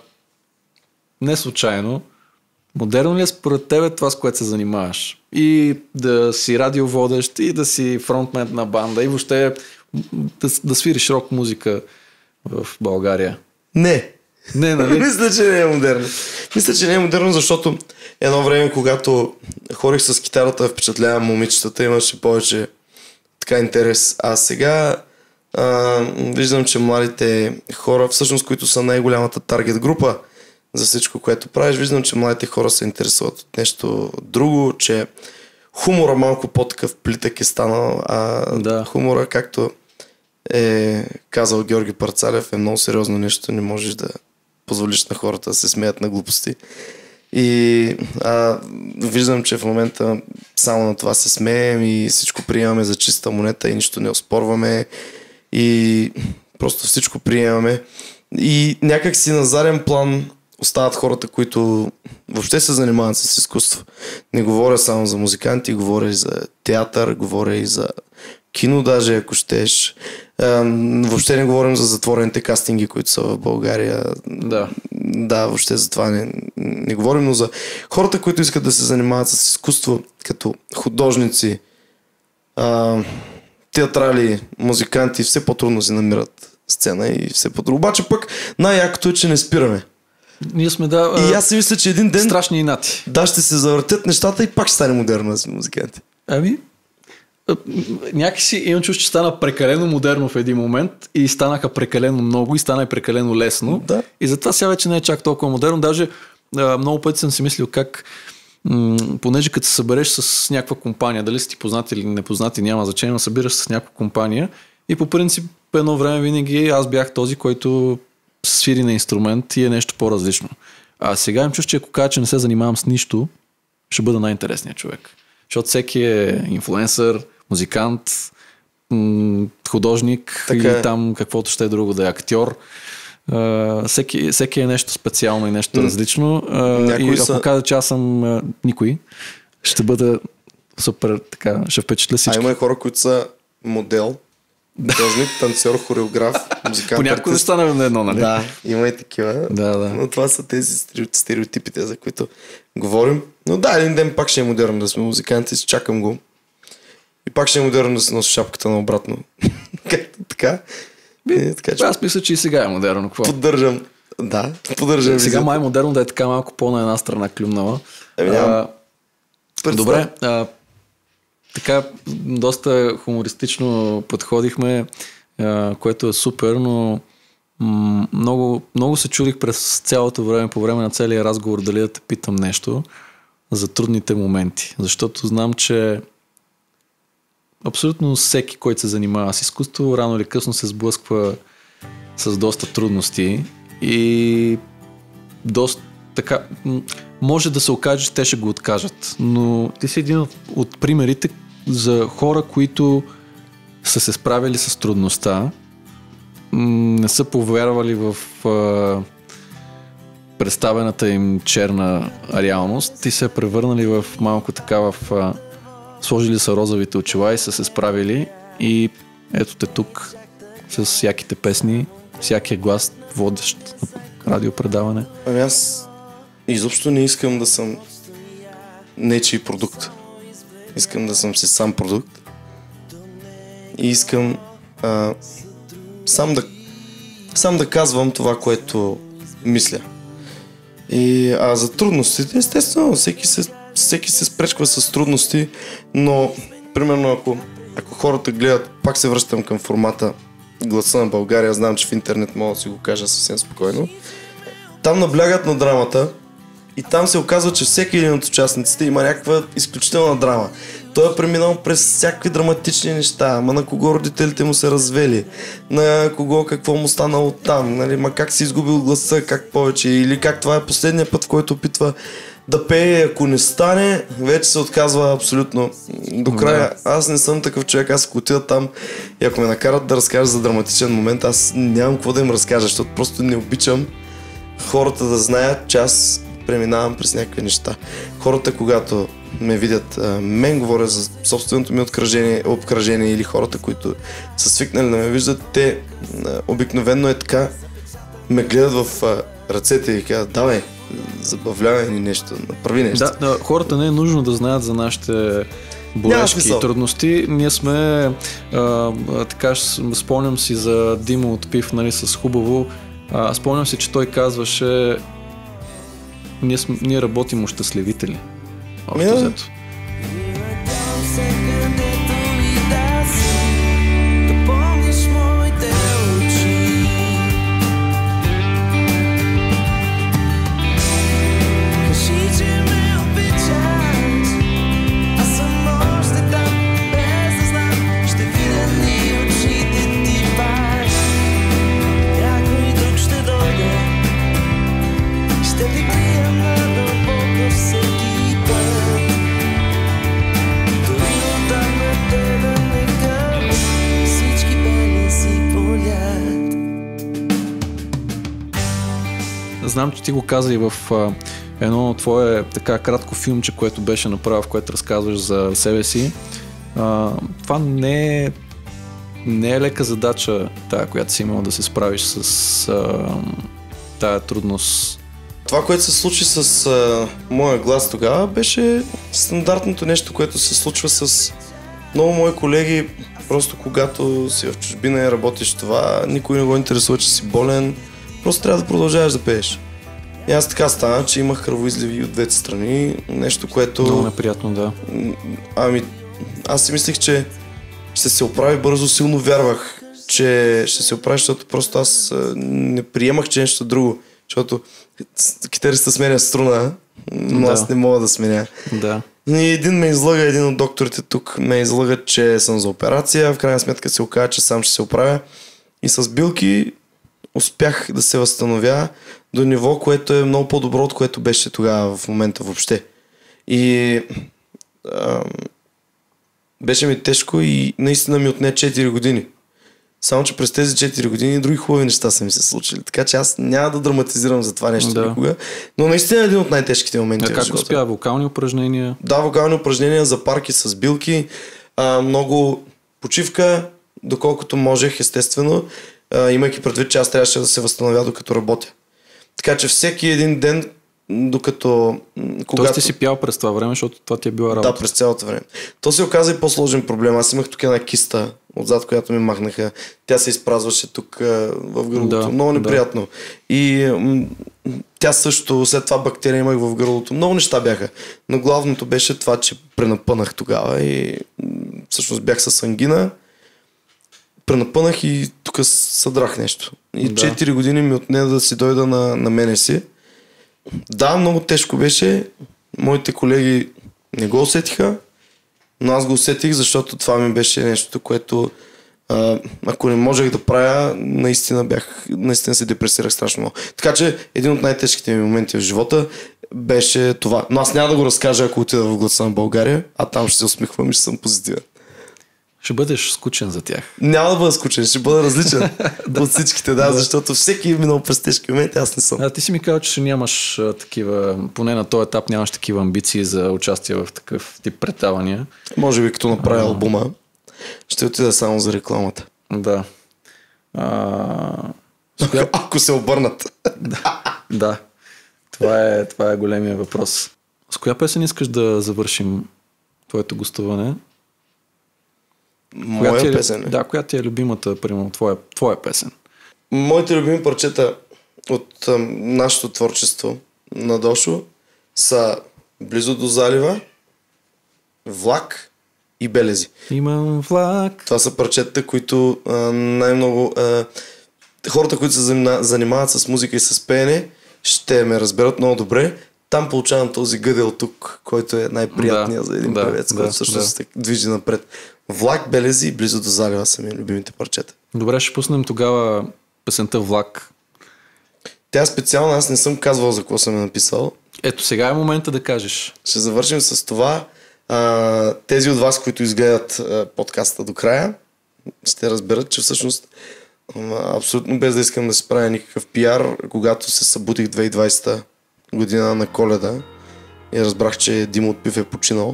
не случайно. Модерно ли е според тебе това, с което се занимаваш? И да си радиоводещ, и да си фронтмен на банда, и въобще да, да свириш рок музика в България? Не. Не, нали? Мисля, че не е модерно. Мисля, че не е модерно, защото едно време, когато хорих с китарата, впечатлявам момичетата, имаше повече така интерес. А сега а, виждам, че младите хора, всъщност, които са най-голямата таргет група за всичко, което правиш, виждам, че младите хора се интересуват от нещо друго, че хумора малко по-такъв плитък е станал, а да. Хумора, както е казал Георги Парцалев, е много сериозно нещо, не можеш да позволиш на хората да се смеят на глупости. И а, виждам, че в момента само на това се смеем и всичко приемаме за чиста монета и нищо не оспорваме и просто всичко приемаме. И някак си на заден план остават хората, които въобще се занимават с изкуство. Не говоря само за музиканти, говоря и за театър, говоря и за кино даже, ако щеш. Въобще не говорим за затворените кастинги, които са в България. Да. Да, въобще за това не, не говорим, но за хората, които искат да се занимават с изкуство, като художници, а, театрали, музиканти, все по-трудно си намират сцена и все по-трудно. Обаче пък най-якото е, че не спираме. Ние сме да... И аз си мисля, че един ден... Страшни инати. Да, ще се завъртят нещата и пак ще стане модерно с музиканти. Ами... Някакси имам чувство, че стана прекалено модерно в един момент и станаха прекалено много и стана и прекалено лесно. Да. И затова сега вече не е чак толкова модерно. Даже а, много пъти съм си мислил как м- понеже като се събереш с някаква компания, дали си ти познати или непознати, няма значение, но събираш с някаква компания и по принцип едно време винаги аз бях този, който свири на инструмент и е нещо по-различно. А сега им чувство, че ако кажа, че не се занимавам с нищо, ще бъда най-интересният човек. Защото всеки е инфлуенсър, музикант, м- художник така или е. там каквото ще е друго, да е актьор. а, всеки, всеки е нещо специално и нещо различно. А, и ако са... кажа, че аз съм а, никой, ще бъда супер, така, ще впечатля всички. А има и хора, които са модел, художник, танцор, хореограф, музикант. Понякога да стане на едно, нали? Да, има и такива. Да, да. Но това са тези стереотипите, за които говорим. Но да, един ден пак ще е модерно да сме музиканти, чакам го. И пак ще е модерно да се носи шапката на обратно. така. Би, така че... Аз мисля, че и сега е модерно. Какво? Поддържам. Да, поддържам. Сега май е модерно да е така малко по-на една страна клюмнала. Еми, а, добре. А, така, доста хумористично подходихме, а, което е супер, но м- много, много се чудих през цялото време, по време на целия разговор, дали да те питам нещо за трудните моменти. Защото знам, че абсолютно всеки, който се занимава с изкуство, рано или късно се сблъсква с доста трудности и доста така, може да се окаже, че те ще го откажат. Но ти си един от, от примерите за хора, които са се справили с трудността, не са повярвали в а, представената им черна реалност и се превърнали в малко така в... А, сложили са розовите очила и са се справили и ето те тук с яките песни, всякия глас водещ радиопредаване. Ами аз изобщо не искам да съм нечий продукт. Искам да съм си сам продукт. И искам а, сам, да, сам да казвам това, което мисля. И, а за трудностите, естествено, всеки се, всеки се спречква с трудности, но примерно ако, ако хората гледат, пак се връщам към формата Гласа на България, знам, че в интернет мога да си го кажа съвсем спокойно. Там наблягат на драмата и там се оказва, че всеки един от участниците има някаква изключителна драма. Той е преминал през всякакви драматични неща, ама на кого родителите му се развели, на кого какво му станало там, нали, ма как си изгубил гласа, как повече, или как това е последния път, в който опитва да пее, ако не стане, вече се отказва абсолютно до края. Да. Аз не съм такъв човек, аз ако отида там и ако ме накарат да разкажа за драматичен момент, аз нямам какво да им разкажа, защото просто не обичам хората да знаят, че аз преминавам през някакви неща. Хората, когато ме видят, мен говоря за собственото ми обкръжение, обкръжение или хората, които са свикнали да ме виждат, те обикновено е така, ме гледат в ръцете и казват, давай, забавлявай ни нещо, направи нещо. Да, да, хората не е нужно да знаят за нашите болешки и трудности. Ние сме, а, така спомням си за Димо от Пив, нали, с Хубаво. А, спомням си, че той казваше, ние, сме, ние работим щастливители. Общо взето. Знам, че ти го каза и в а, едно твое така кратко филмче, което беше направил, в което разказваш за себе си. А, това не е, не е лека задача, тая, която си имал да се справиш с а, тая трудност. Това, което се случи с а, моя глас тогава, беше стандартното нещо, което се случва с много мои колеги. Просто когато си в чужбина и работиш това, никой не го интересува, че си болен. Просто трябва да продължаваш да пееш. И аз така стана, че имах кръвоизливи от двете страни. Нещо, което... Много неприятно, да. Ами, аз си мислех, че ще се оправи бързо. Силно вярвах, че ще се оправи, защото просто аз не приемах, че нещо друго. Защото китариста сменя струна, но да. Аз не мога да сменя. Да. И един ме излъга, един от докторите тук ме излъга, че съм за операция. В крайна сметка се оказа, че сам ще се оправя. И с билки успях да се възстановя до ниво, което е много по-добро, от което беше тогава в момента въобще. И ам, беше ми тежко и наистина ми отне четири години. Само че през тези четири години други хубави неща са ми се случили. Така че аз няма да драматизирам за това нещо Да. никога. Но наистина е един от най-тежките моменти. А в как живота. успя? Вокални упражнения? Да, вокални упражнения за парки с билки, а, много почивка, доколкото можех, естествено, а, имайки предвид, че аз трябваше да се възстановя докато работя. Така че всеки един ден, докато... м, Когато... Когато... Тоест ти си пял през това време, защото това ти е била работа. Да, през цялото време. То се оказа и по-сложен проблем. Аз имах тук една киста, отзад която ми махнаха. Тя се изпразваше тук а, в гърлото. Да, Много да. неприятно. И м, тя също, след това бактерия имах в гърлото. Много неща бяха. Но главното беше това, че пренапънах тогава и м, всъщност бях с ангина. Пренапънах и тук съдрах нещо. И Да. четири години ми отне да си дойда на, на мене си. Да, много тежко беше. Моите колеги не го усетиха, но аз го усетих, защото това ми беше нещо, което а, ако не можех да правя, наистина бях, наистина се депресирах страшно много. Така че един от най-тежките ми моменти в живота беше това. Но аз няма да го разкажа, ако отида в Гласа на България, а там ще се усмихвам и ще съм позитивен. Ще бъдеш скучен за тях. Няма да бъда скучен, ще бъда различен от всичките, да, защото всеки е минал през тежки моменти, аз не съм. А, ти си ми казал, че ще нямаш а, такива, поне на този етап нямаш такива амбиции за участие в такъв тип предавания. Може би като направя албума, ще отида само за рекламата. Да. А, с коя... Ако се обърнат. Да. Това е, това е големия въпрос. С коя песен искаш да завършим твоето гостуване? Моя Коя ти е, песен. Да, коя ти е любимата, примерно, твоя, твоя песен? Моите любими парчета от а, нашето творчество на Дошо са Близо до залива, Влак и Белези. Имам влак. Това са парчетата, които а, най-много... А, хората, които се занима- занимават с музика и с пеене, ще ме разберат много добре. Там получавам този гъдел тук, който е най-приятният Да, за един да, певец, да, който всъщност се движи напред. Влак, Белези и Близо до залива са ми любимите парчета. Добре, ще пуснем тогава песента Влак. Тя специално, аз не съм казвал за какво съм я написал. Ето сега е момента да кажеш. Ще завършим с това. А, тези от вас, които изгледат а, подкаста до края, ще разберат, че всъщност а, абсолютно без да искам да се правя никакъв пиар, когато се събудих две хиляди и двадесета година на Коледа и разбрах, че Димо от Пив е починал,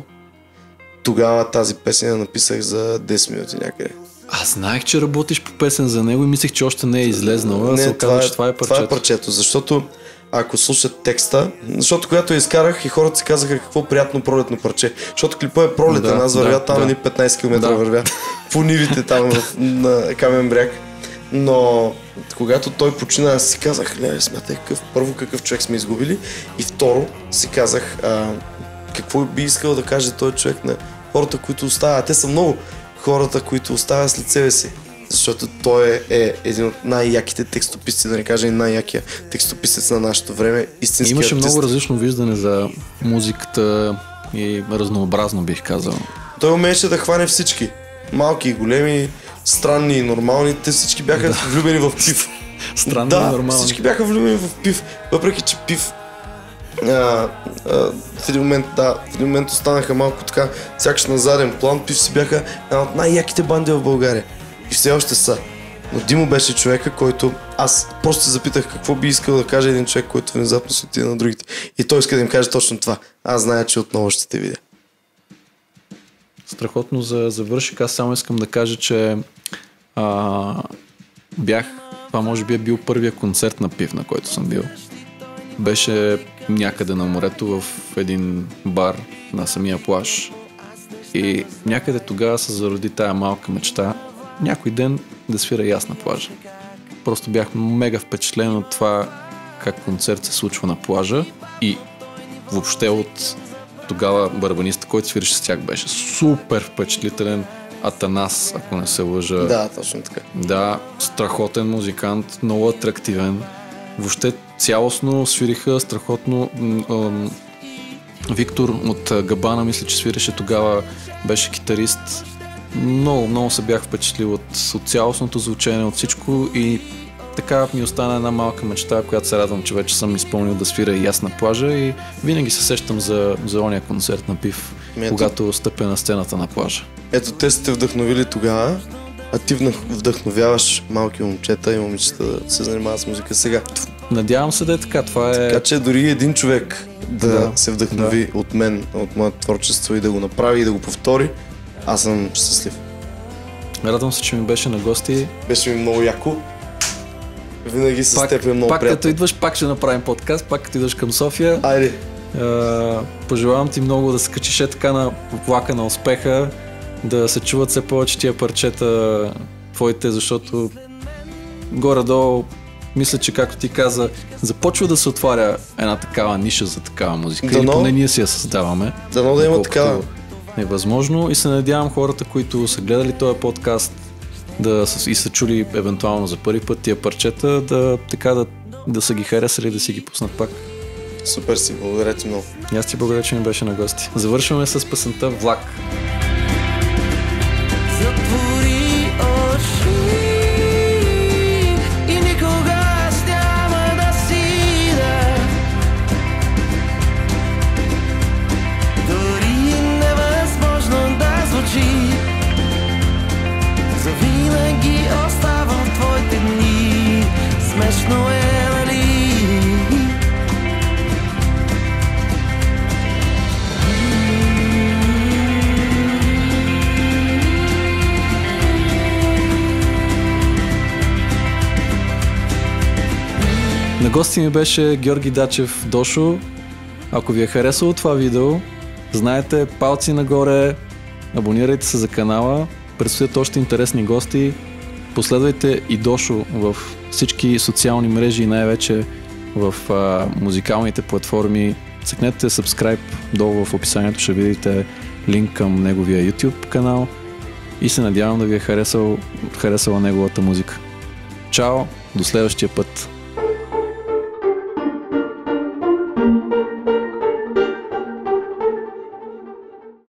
тогава тази песен я написах за десет минути някъде. Аз знаех, че работиш по песен за него и мислех, че още не е излезнала. Не, се оказа, че това е парчето. Това е парчето, защото ако слушат текста, защото когато я изкарах и хората си казаха какво приятно пролетно парче, защото клипа е пролетен, Да, аз вървя да, там да. едни петнайсет километра Да. вървя по нивите там в, на Камен бряг, но когато той почина, аз си казах, ле, смятай какъв, първо какъв човек сме изгубили и второ си казах а, какво би искал да каже този човек на хората, които оставят. Те са много хората, които оставят след себе си. Защото той е, е един от най-яките текстописци, да не кажа и най-якия текстописец на нашето време. Истински Имаше артист. много различно виждане за музиката и разнообразно, бих казал. Той умееше да хване всички. Малки и големи, странни и нормални. Те всички бяха да. влюбени в Пив. Странно да, и нормално. всички бяха влюбени в Пив. Въпреки, че Пив а, а, в един момент, да, в един момент останаха малко така, сякаш на заден план. Пив си бяха една от най-яките банди в България. И все още са. Но Димо беше човека, който аз просто се запитах какво би искал да каже един човек, който внезапно се отиде на другите. И той иска да им каже точно това. Аз зная, че отново ще те видя. Страхотно за завършик. Аз само искам да кажа, че а, бях, това може би е бил първия концерт на Пив, на който съм бил. Беше някъде на морето в един бар на самия плаж. И някъде тогава се зароди тая малка мечта някой ден да свира и аз на плажа. Просто бях мега впечатлен от това как концерт се случва на плажа и въобще от тогава барабаниста, който свиреше с тях, беше супер впечатлителен. Атанас, ако не се лъжа. Да, точно така. Да, страхотен музикант, много атрактивен. Въобще цялостно свириха страхотно. М- Виктор от Габана, мисля, че свиреше тогава, беше китарист. Много, много се бях впечатлил от, от цялостното звучение, от всичко и така ми остана една малка мечта, която се радвам, че вече съм изпълнил да свира и аз на плажа и винаги се сещам за, за ония концерт на Пив, Ето. когато стъпя на сцената на плажа. Ето те сте вдъхновили тогава А ти вдъхновяваш малки момчета и момичета да се занимават с музика сега. Надявам се да е така. Това е... Така че дори един човек да, да се вдъхнови да. от мен, от моето творчество и да го направи и да го повтори, аз съм щастлив. Радвам се, че ми беше на гости. Беше ми много яко. Винаги с пак, теб е много пак приятно. Пак като идваш, пак ще направим подкаст, пак като идваш към София. Айде! Uh, пожелавам ти много да се качиш е така на влака на успеха, да се чуват все повече тия парчета твоите, защото горе-долу мисля, че както ти каза, започва да се отваря една такава ниша за такава музика. Дано, или поне ние си я създаваме. Дано да има такава. Е възможно и се надявам хората, които са гледали този подкаст да, и са чули евентуално за първи път тия парчета, да, така, да, да са ги харесали, да си ги пуснат пак. Супер си, благодаря ти много. И аз ти благодаря, че ми беше на гости. Завършваме с песента Влак. Затвори очи и никога аз няма да си да. Дори невъзможно да звучи, завинаги оставам в твоите дни. Смешно е, нали? На гости ми беше Георги Дачев Дошо. Ако ви е харесало това видео, знаете, палци нагоре, абонирайте се за канала, предстоят още интересни гости, последвайте и Дошо в всички социални мрежи и най-вече в а, музикалните платформи. Цъкнете subscribe, долу в описанието ще видите линк към неговия YouTube канал и се надявам да ви е харесал, харесала неговата музика. Чао, до следващия път!